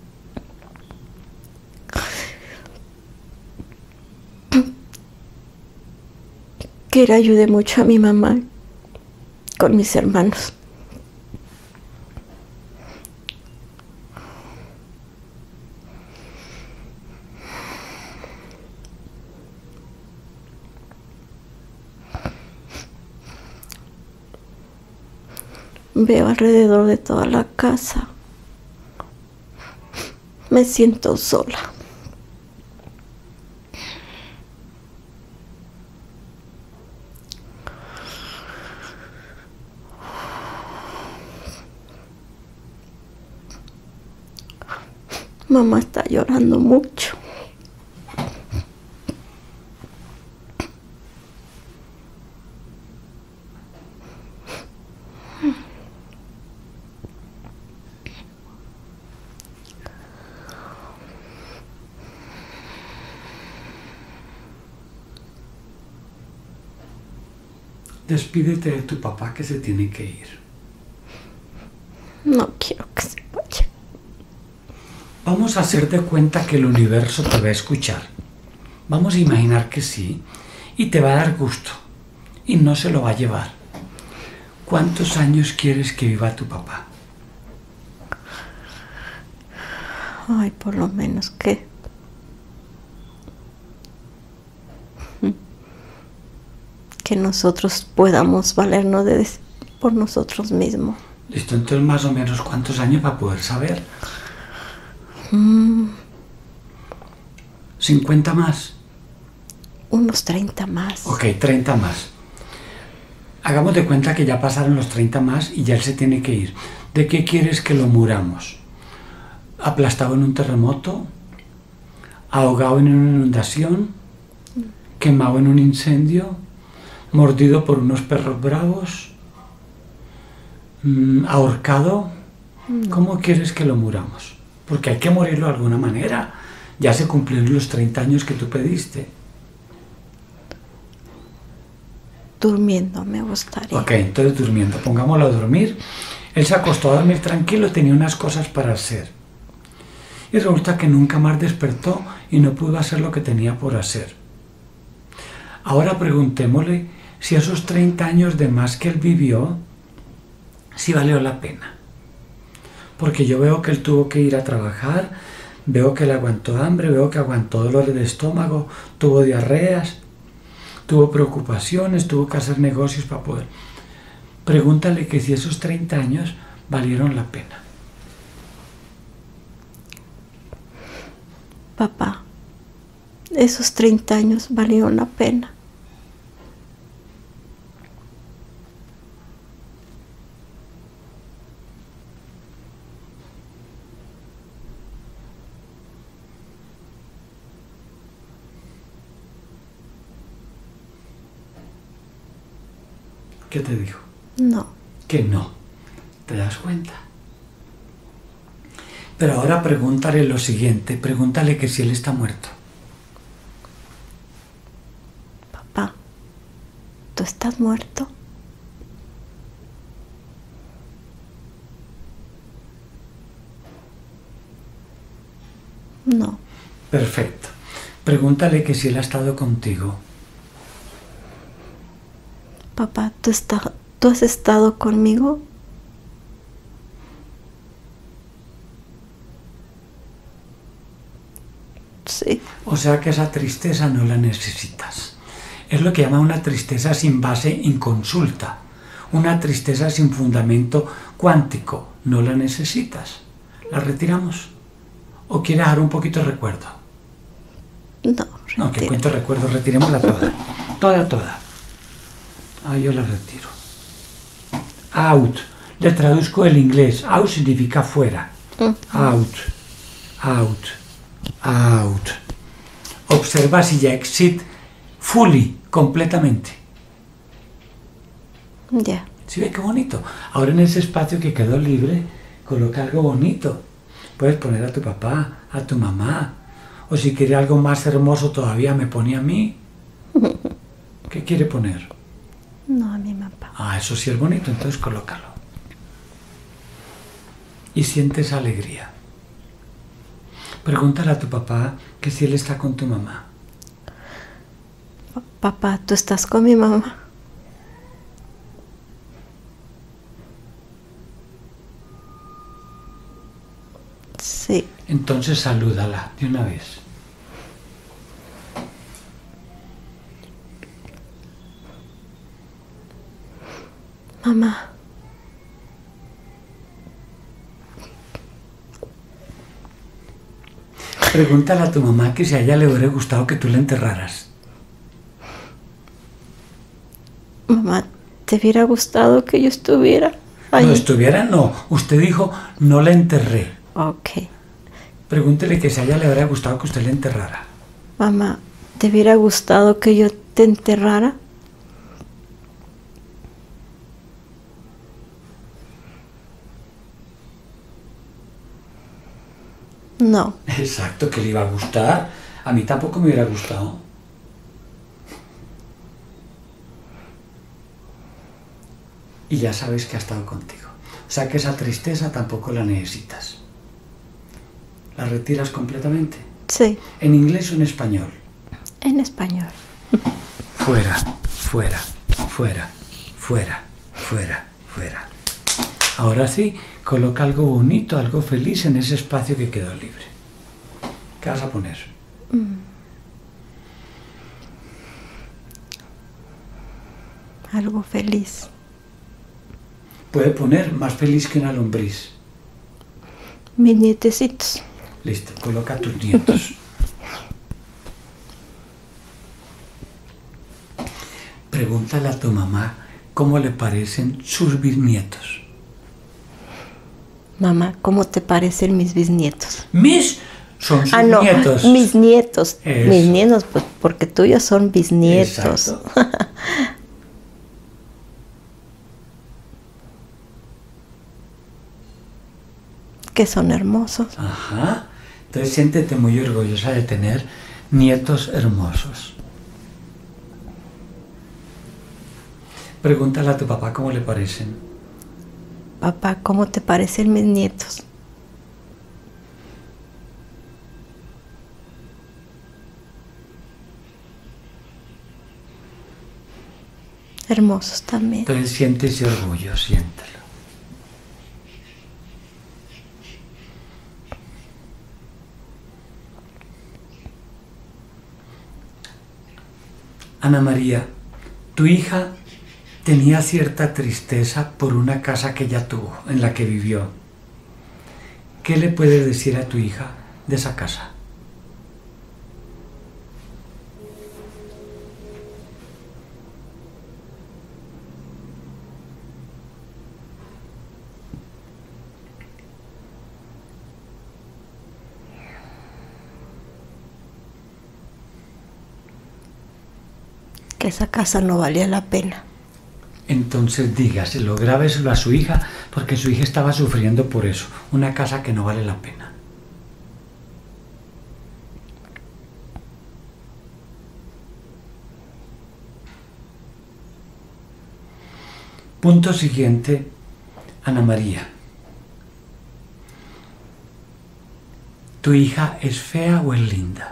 S2: Que él ayude mucho a mi mamá con mis hermanos. Veo alrededor de toda la casa. Me siento sola. Mamá está llorando mucho.
S1: Despídete de tu papá, que se tiene que ir.
S2: No quiero que se vaya.
S1: Vamos a hacer de cuenta que el universo te va a escuchar. Vamos a imaginar que sí, y te va a dar gusto, y no se lo va a llevar. ¿Cuántos años quieres que viva tu papá?
S2: Ay, por lo menos que... que nosotros podamos valernos de, por nosotros mismos.
S1: Listo, entonces más o menos ¿cuántos años para poder saber?
S2: Mm.
S1: ¿cincuenta más?
S2: Unos treinta más.
S1: Ok, treinta más. Hagamos de cuenta que ya pasaron los treinta más y ya él se tiene que ir. ¿De qué quieres que lo muramos? aplastado en un terremoto, ahogado en una inundación, quemado en un incendio, mordido por unos perros bravos, mmm, ahorcado. ¿Cómo quieres que lo muramos? Porque hay que morirlo de alguna manera. Ya se cumplieron los treinta años que tú pediste.
S2: Durmiendo me gustaría.
S1: Ok, entonces durmiendo. Pongámoslo a dormir. Él se acostó a dormir tranquilo, tenía unas cosas para hacer. Y resulta que nunca más despertó y no pudo hacer lo que tenía por hacer. Ahora preguntémosle si esos treinta años de más que él vivió, si valió la pena. Porque yo veo que él tuvo que ir a trabajar, veo que él aguantó hambre, veo que aguantó dolores de estómago, tuvo diarreas, tuvo preocupaciones, tuvo que hacer negocios para poder. Pregúntale que si esos treinta años valieron la pena.
S2: Papá, esos treinta años valieron la pena.
S1: ¿Qué te dijo?
S2: No.
S1: Que no. ¿Te das cuenta? Pero ahora pregúntale lo siguiente. Pregúntale que si él está muerto.
S2: Papá, ¿tú estás muerto? No.
S1: Perfecto. Pregúntale que si él ha estado contigo.
S2: Papá, ¿tú, está, ¿tú has estado conmigo? Sí.
S1: O sea que esa tristeza no la necesitas. Es lo que llama una tristeza sin base inconsulta. Una tristeza sin fundamento cuántico. No la necesitas. ¿La retiramos? ¿O quieres dejar un poquito de recuerdo?
S2: No,
S1: no, que cuento recuerdo. Retiremosla toda. Toda, toda. Ah, yo la retiro. Out. Le traduzco el inglés. Out significa fuera. Uh-huh. Out. Out. Out. Observa si ya exit fully, completamente.
S2: Ya. Yeah.
S1: ¿Sí ve qué bonito? Ahora en ese espacio que quedó libre, coloca algo bonito. Puedes poner a tu papá, a tu mamá. O si quiere algo más hermoso todavía, me pone a mí. ¿Qué quiere poner?
S2: No, a mi papá.
S1: Ah, eso sí es bonito, entonces colócalo. Y sientes alegría. Pregúntale a tu papá que si él está con tu mamá.
S2: Papá, ¿tú estás con mi mamá? Sí.
S1: Entonces salúdala de una vez.
S2: Mamá.
S1: Pregúntale a tu mamá que si a ella le hubiera gustado que tú la enterraras.
S2: Mamá, ¿te hubiera gustado que yo estuviera ahí?
S1: No, estuviera no. Usted dijo, no la enterré.
S2: Ok.
S1: Pregúntele que si a ella le hubiera gustado que usted la enterrara.
S2: Mamá, ¿te hubiera gustado que yo te enterrara? No.
S1: Exacto, que le iba a gustar. A mí tampoco me hubiera gustado. Y ya sabes que ha estado contigo. O sea que esa tristeza tampoco la necesitas. ¿La retiras completamente?
S2: Sí.
S1: ¿En inglés o en español?
S2: En español.
S1: Fuera, fuera, fuera, fuera, fuera, fuera. Ahora sí, coloca algo bonito, algo feliz en ese espacio que quedó libre. ¿Qué vas a poner?
S2: Mm. Algo feliz.
S1: Puede poner más feliz que una lombriz.
S2: Mis nietecitos.
S1: Listo, coloca a tus nietos. Pregúntale a tu mamá cómo le parecen sus bisnietos.
S2: Mamá, ¿cómo te parecen mis bisnietos?
S1: Mis son sus
S2: ah, no,
S1: nietos.
S2: Mis nietos.
S1: Eso.
S2: Mis nietos, pues porque tuyos son bisnietos. Que son hermosos.
S1: Ajá. Entonces siéntete muy orgullosa de tener nietos hermosos. Pregúntale a tu papá cómo le parecen.
S2: Papá, ¿cómo te parecen mis nietos? Hermosos también.
S1: Entonces siente ese orgullo, siéntelo. Ana María, tu hija tenía cierta tristeza por una casa que ella tuvo, en la que vivió. ¿Qué le puedes decir a tu hija de esa casa?
S2: Que esa casa no valía la pena.
S1: Entonces dígaselo, grábeselo a su hija, porque su hija estaba sufriendo por eso, una casa que no vale la pena. Punto siguiente, Ana María. ¿Tu hija es fea o es linda?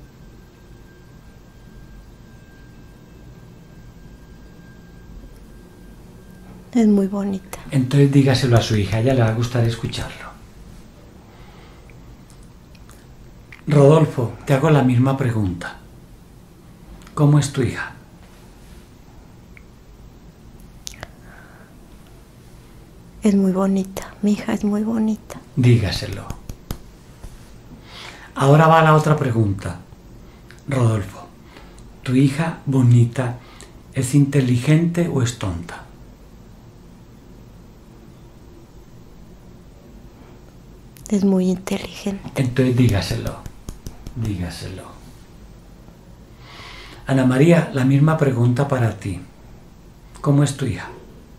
S2: Es muy bonita.
S1: Entonces dígaselo a su hija, a ella le va a gustar escucharlo. Rodolfo, te hago la misma pregunta. ¿Cómo es tu hija?
S2: Es muy bonita, mi hija es muy bonita.
S1: Dígaselo. Ahora va la otra pregunta. Rodolfo, ¿tu hija bonita es inteligente o es tonta?
S2: Es muy inteligente.
S1: Entonces dígaselo, dígaselo. Ana María, la misma pregunta para ti. ¿Cómo es tu hija?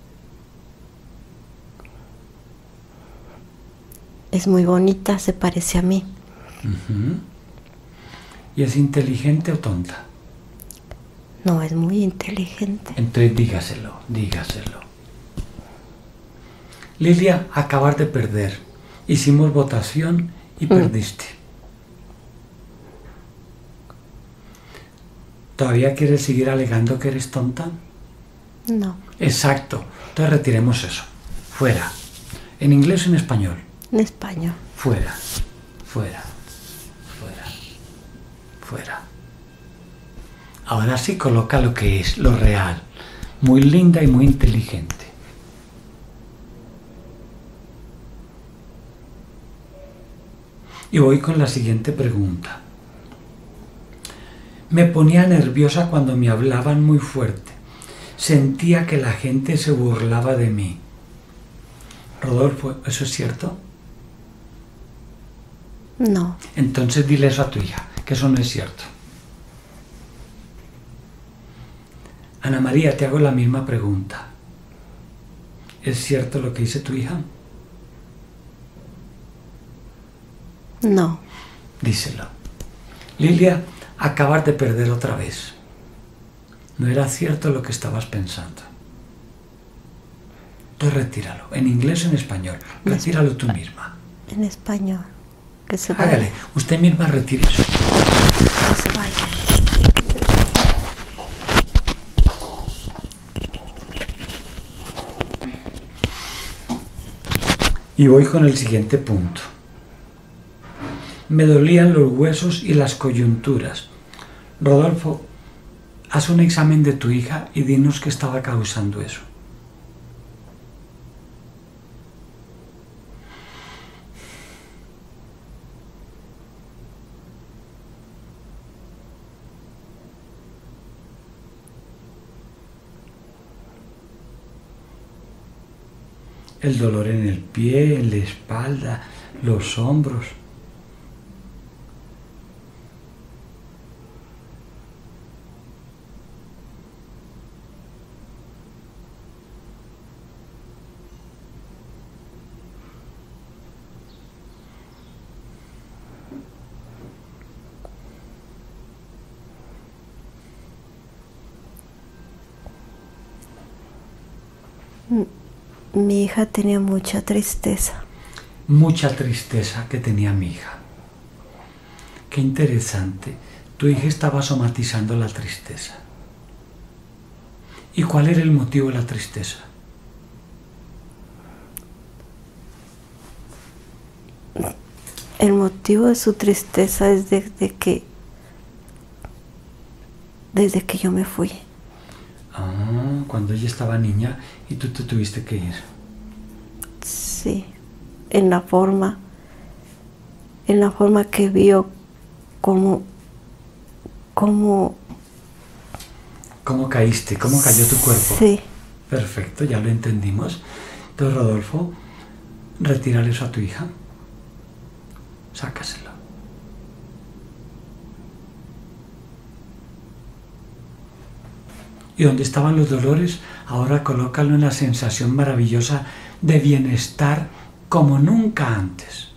S2: Es muy bonita, se parece a mí.
S1: Uh-huh. ¿Y es inteligente o tonta?
S2: No, es muy inteligente.
S1: Entonces dígaselo, dígaselo. Lilia, acabas de perder. Hicimos votación y perdiste. ¿Todavía quieres seguir alegando que eres tonta?
S2: No.
S1: Exacto. Entonces retiremos eso. Fuera. ¿En inglés o en español?
S2: En español.
S1: Fuera. Fuera. Fuera. Fuera. Ahora sí coloca lo que es, lo real. Muy linda y muy inteligente. Y voy con la siguiente pregunta. Me ponía nerviosa cuando me hablaban muy fuerte. Sentía que la gente se burlaba de mí. Rodolfo, ¿eso es cierto?
S2: No.
S1: Entonces dile eso a tu hija, que eso no es cierto. Ana María, te hago la misma pregunta. ¿Es cierto lo que dice tu hija?
S2: No.
S1: Díselo. Lilia, acabas de perder otra vez. No era cierto lo que estabas pensando. Entonces retíralo. En inglés o en español. Retíralo tú misma.
S2: En español. Que se vaya.
S1: Hágale. Usted misma retire eso.
S2: Que se vaya.
S1: Y voy con el siguiente punto. Me dolían los huesos y las coyunturas. Rodolfo, haz un examen de tu hija y dinos qué estaba causando eso. El dolor en el pie, en la espalda, los hombros.
S2: Mi hija tenía mucha tristeza.
S1: Mucha tristeza que tenía mi hija. Qué interesante. Tu hija estaba somatizando la tristeza. ¿Y cuál era el motivo de la tristeza?
S2: El motivo de su tristeza es desde que desde que yo me fui.
S1: Ah, cuando ella estaba niña y tú te tuviste que ir.
S2: Sí, en la forma, en la forma que vio cómo, cómo...
S1: ¿Cómo caíste? ¿Cómo cayó tu cuerpo?
S2: Sí.
S1: Perfecto, ya lo entendimos. Entonces, Rodolfo, retírale eso a tu hija. Sácaselo. Y donde estaban los dolores, ahora colócalo en la sensación maravillosa de bienestar como nunca antes.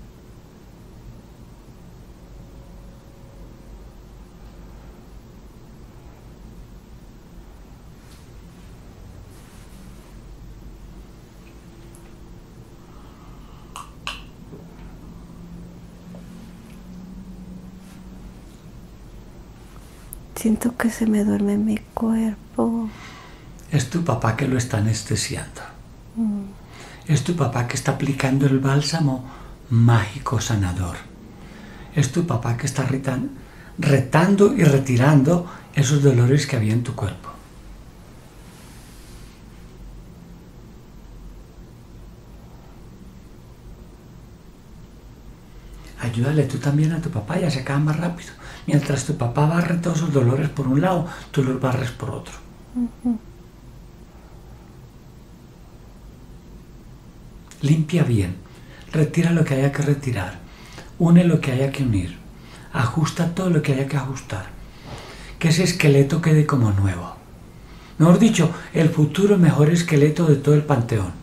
S2: Siento que se me duerme mi cuerpo.
S1: Es tu papá que lo está anestesiando.
S2: Mm.
S1: Es tu papá que está aplicando el bálsamo mágico sanador. Es tu papá que está retando y retirando esos dolores que había en tu cuerpo. Ayúdale tú también a tu papá, ya se acaba más rápido. Mientras tu papá barre todos sus dolores por un lado, tú los barres por otro.
S2: Uh-huh.
S1: Limpia bien, retira lo que haya que retirar, une lo que haya que unir, ajusta todo lo que haya que ajustar, que ese esqueleto quede como nuevo. Mejor dicho, el futuro mejor esqueleto de todo el panteón.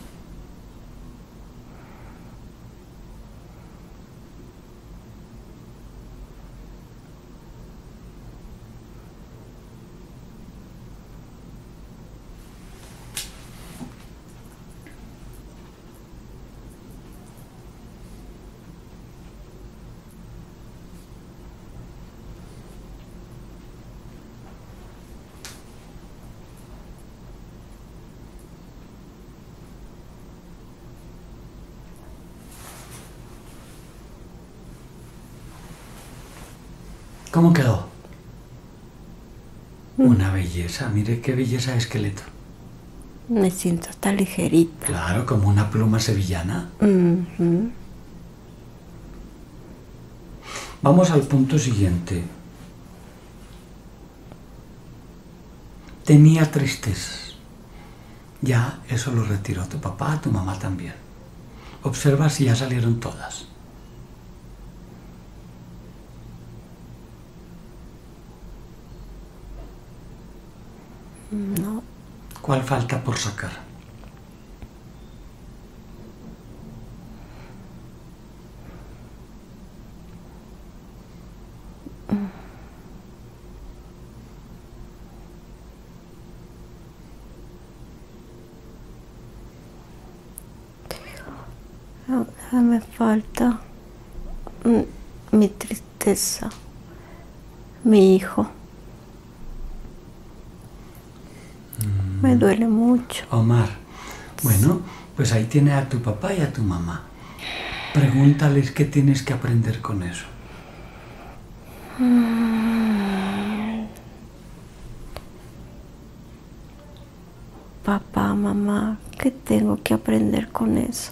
S1: ¿Cómo quedó? Mm. Una belleza, mire qué belleza de esqueleto.
S2: Me siento hasta ligerita.
S1: Claro, como una pluma sevillana.
S2: Uh-huh.
S1: Vamos al punto siguiente. Tenía tristezas. Ya eso lo retiró tu papá, tu mamá también. Observa si ya salieron todas.
S2: No.
S1: ¿Cuál falta por sacar?
S2: Ahora me falta mi tristeza, mi hijo. Me duele mucho.
S1: Omar, bueno, pues ahí tienes a tu papá y a tu mamá. Pregúntales qué tienes que aprender con eso.
S2: Papá, mamá, ¿qué tengo que aprender con eso?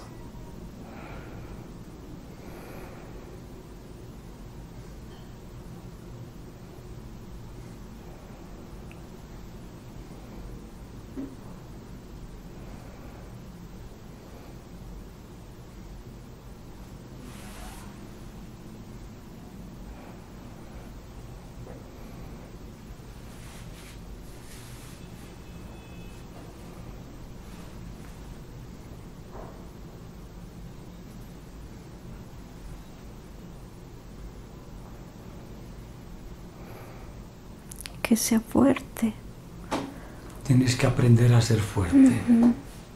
S2: que sea fuerte.
S1: Tienes que aprender a ser fuerte.
S2: Uh-huh.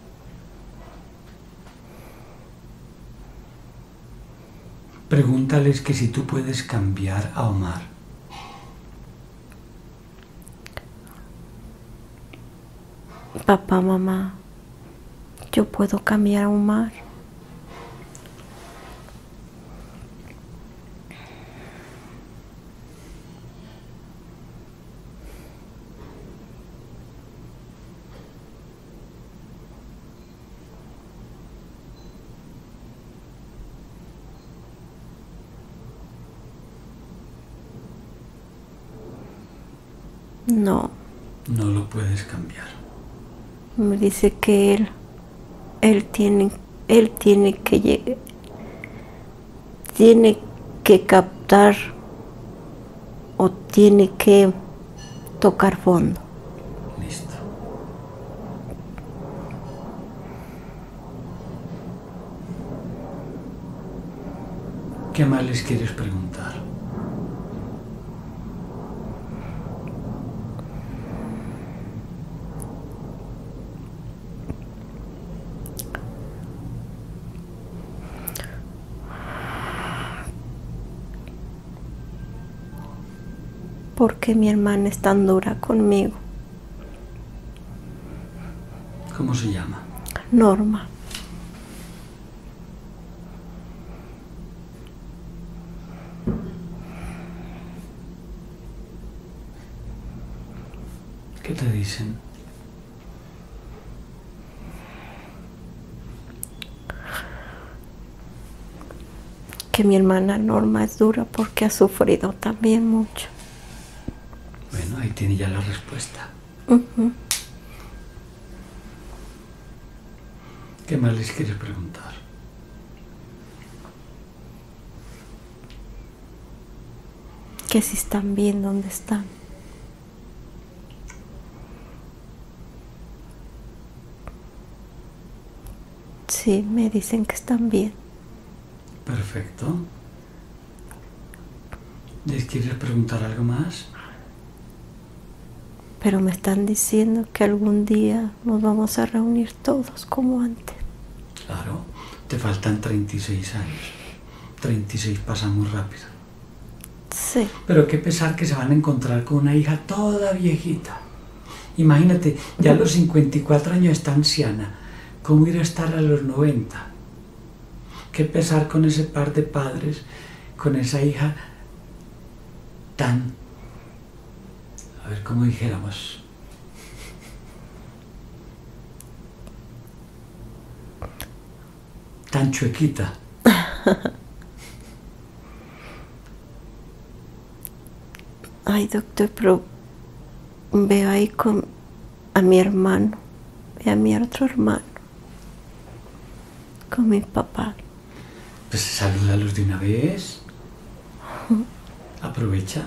S1: Pregúntales que si tú puedes cambiar a Omar.
S2: Papá, mamá, yo puedo cambiar a Omar. No.
S1: No lo puedes cambiar.
S2: Me dice que él, él tiene, él tiene que llegar, tiene que captar o tiene que tocar fondo.
S1: Listo. ¿Qué más les quieres preguntar?
S2: ¿Por qué mi hermana es tan dura conmigo?
S1: ¿Cómo se llama?
S2: Norma.
S1: ¿Qué te dicen?
S2: Que mi hermana Norma es dura porque ha sufrido también mucho.
S1: Bueno, ahí tiene ya la respuesta.
S2: Uh-huh.
S1: ¿Qué más les quieres preguntar?
S2: Que si están bien, ¿dónde están? Sí, me dicen que están bien.
S1: Perfecto. ¿Les quieres preguntar algo más?
S2: Pero me están diciendo que algún día nos vamos a reunir todos como antes.
S1: Claro, te faltan treinta y seis años. treinta y seis pasa muy rápido.
S2: Sí.
S1: Pero qué pesar que se van a encontrar con una hija toda viejita. Imagínate, ya a los cincuenta y cuatro años está anciana. ¿Cómo ir a estar a los noventa? Qué pesar con ese par de padres, con esa hija tan... A ver, ¿cómo dijéramos? Tan chuequita.
S2: Ay, doctor, pero veo ahí con, a mi hermano y a mi otro hermano, con mi papá.
S1: Pues salúdalos de una vez. Aprovecha.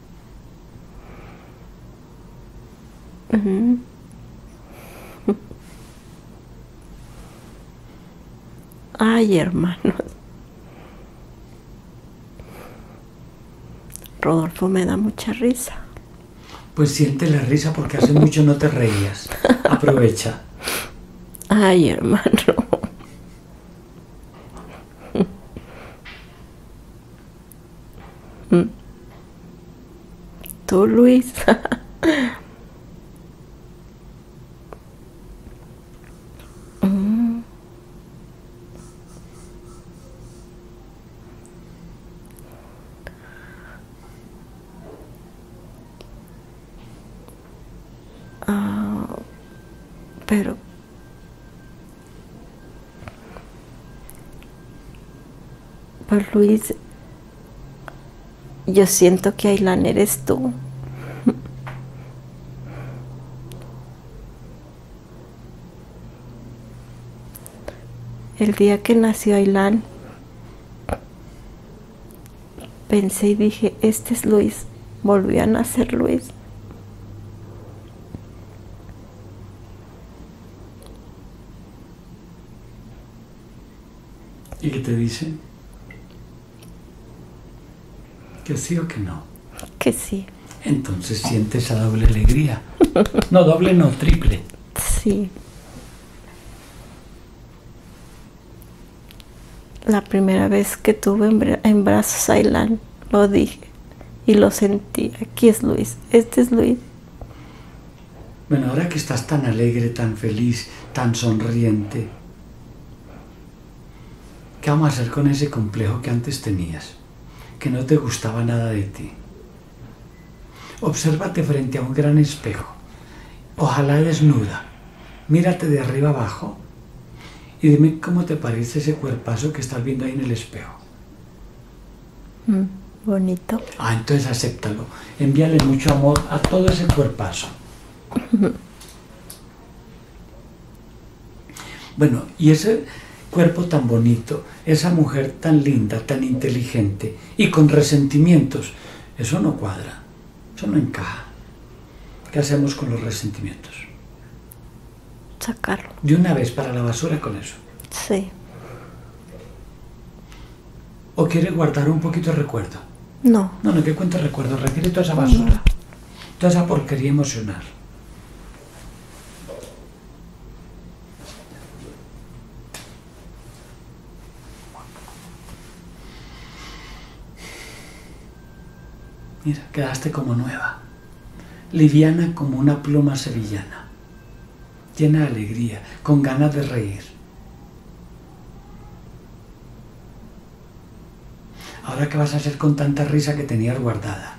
S2: Uh-huh. Ay, hermanos. Rodolfo me da mucha risa.
S1: Pues siente la risa porque hace mucho no te reías. Aprovecha.
S2: Ay, hermano. Tú, Luis. mm. ah, pero pues Luis, yo siento que Ailán eres tú. El día que nació Ailán, pensé y dije, este es Luis, volvió a nacer Luis.
S1: ¿Y qué te dice? ¿Que sí o que no?
S2: Que sí.
S1: Entonces siente esa doble alegría. No, doble no, triple.
S2: Sí. La primera vez que tuve en, bra en brazos a Ailán, lo dije y lo sentí. Aquí es Luis, este es Luis.
S1: Bueno, ahora que estás tan alegre, tan feliz, tan sonriente, ¿qué vamos a hacer con ese complejo que antes tenías? Que no te gustaba nada de ti. Obsérvate frente a un gran espejo, ojalá desnuda, mírate de arriba abajo y dime cómo te parece ese cuerpazo que estás viendo ahí en el espejo.
S2: Mm, bonito.
S1: Ah, entonces acéptalo, envíale mucho amor a todo ese cuerpazo. Bueno, y ese cuerpo tan bonito, esa mujer tan linda, tan inteligente y con resentimientos, eso no cuadra, eso no encaja. ¿Qué hacemos con los resentimientos?
S2: Sacarlo.
S1: De una vez para la basura con eso.
S2: Sí.
S1: ¿O quiere guardar un poquito de recuerdo?
S2: No.
S1: No, no, ¿qué cuenta de recuerdo? Requiere toda esa basura, toda esa porquería emocional. Mira, quedaste como nueva, liviana como una pluma sevillana, llena de alegría, con ganas de reír. Ahora, ¿qué vas a hacer con tanta risa que tenías guardada?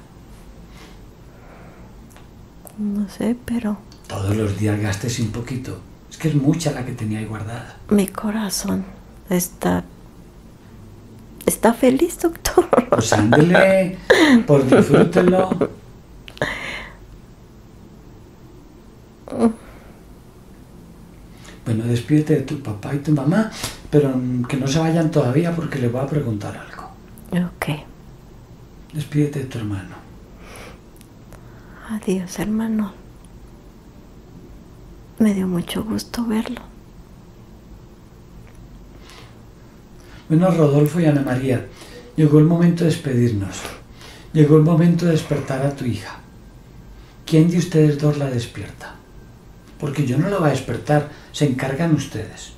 S2: No sé, pero...
S1: Todos los días gastes un poquito. Es que es mucha la que tenía ahí guardada.
S2: Mi corazón está... Está feliz, doctor.
S1: Pues ándele, por disfrútenlo. Bueno, despídete de tu papá y tu mamá, pero que no se vayan todavía porque les voy a preguntar algo.
S2: Ok.
S1: Despídete de tu hermano.
S2: Adiós, hermano. Me dio mucho gusto verlo.
S1: Bueno, Rodolfo y Ana María, llegó el momento de despedirnos. Llegó el momento de despertar a tu hija. ¿Quién de ustedes dos la despierta? Porque yo no la voy a despertar, se encargan ustedes.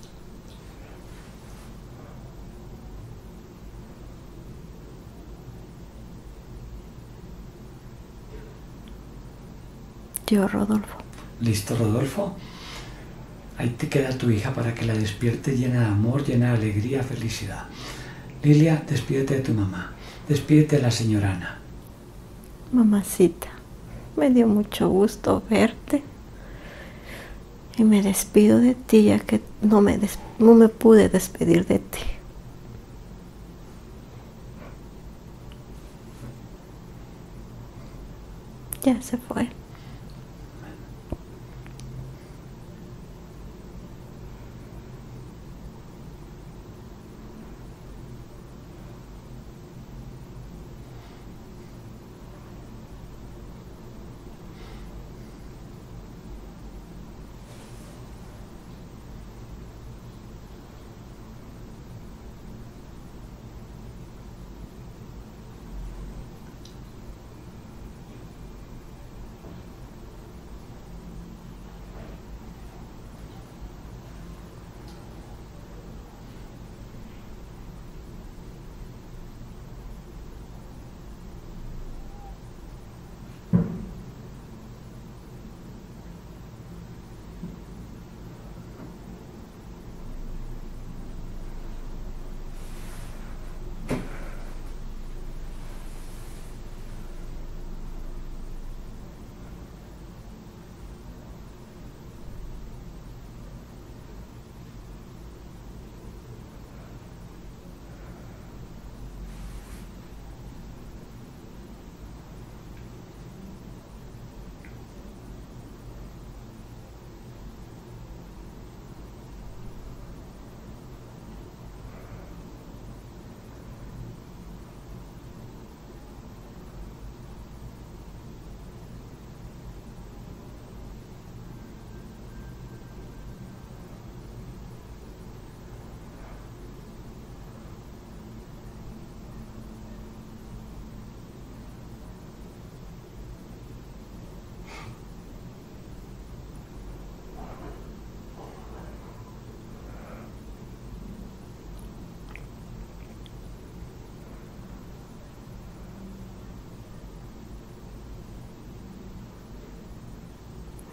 S2: Yo, Rodolfo.
S1: ¿Listo, Rodolfo? Ahí te queda tu hija para que la despierte llena de amor, llena de alegría, felicidad. Lilia, despídete de tu mamá. Despídete de la señora Ana.
S2: Mamacita, me dio mucho gusto verte. Y me despido de ti, ya que no me, des no me pude despedir de ti. Ya se fue.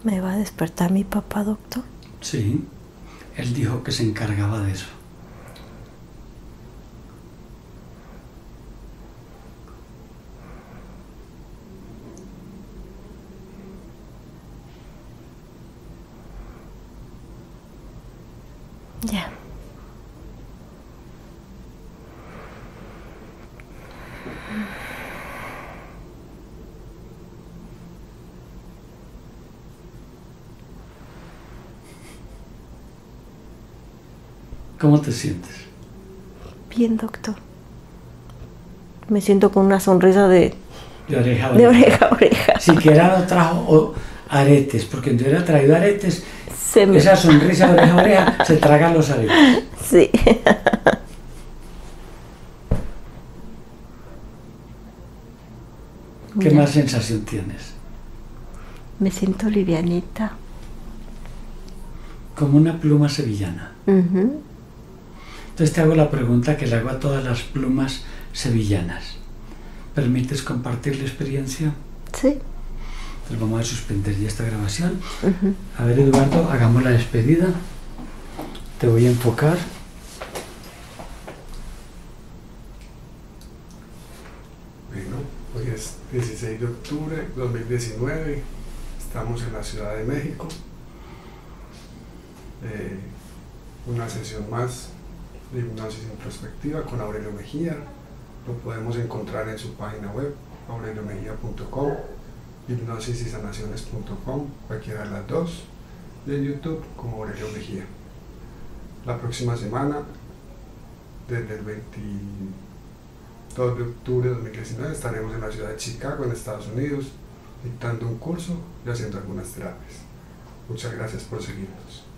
S2: ¿Me va a despertar mi papá, doctor?
S1: Sí, él dijo que se encargaba de eso.
S2: Ya.
S1: ¿Cómo te sientes?
S2: Bien, doctor. Me siento con una sonrisa de,
S1: de oreja a
S2: oreja. De oreja, a oreja.
S1: Siquiera no trajo aretes, porque si hubiera traído aretes,
S2: se me...
S1: esa sonrisa de oreja a oreja se traga los aretes.
S2: Sí.
S1: ¿Qué más sensación tienes?
S2: Me siento livianita.
S1: Como una pluma sevillana.
S2: Uh-huh.
S1: Entonces te hago la pregunta que le hago a todas las plumas sevillanas. ¿Permites compartir la experiencia?
S2: Sí.
S1: Entonces vamos a suspender ya esta grabación.
S2: Uh-huh.
S1: A ver, Eduardo, hagamos la despedida. Te voy a enfocar.
S3: Bueno, hoy es dieciséis de octubre de dos mil diecinueve. Estamos en la Ciudad de México. Eh, una sesión más de hipnosis introspectiva con Aurelio Mejía. Lo podemos encontrar en su página web, aurelio mejía punto com, hipnosis y sanaciones punto com, cualquiera de las dos, y en YouTube como Aurelio Mejía. La próxima semana, desde el veintidós de octubre de dos mil diecinueve, estaremos en la ciudad de Chicago, en Estados Unidos, dictando un curso y haciendo algunas terapias. Muchas gracias por seguirnos.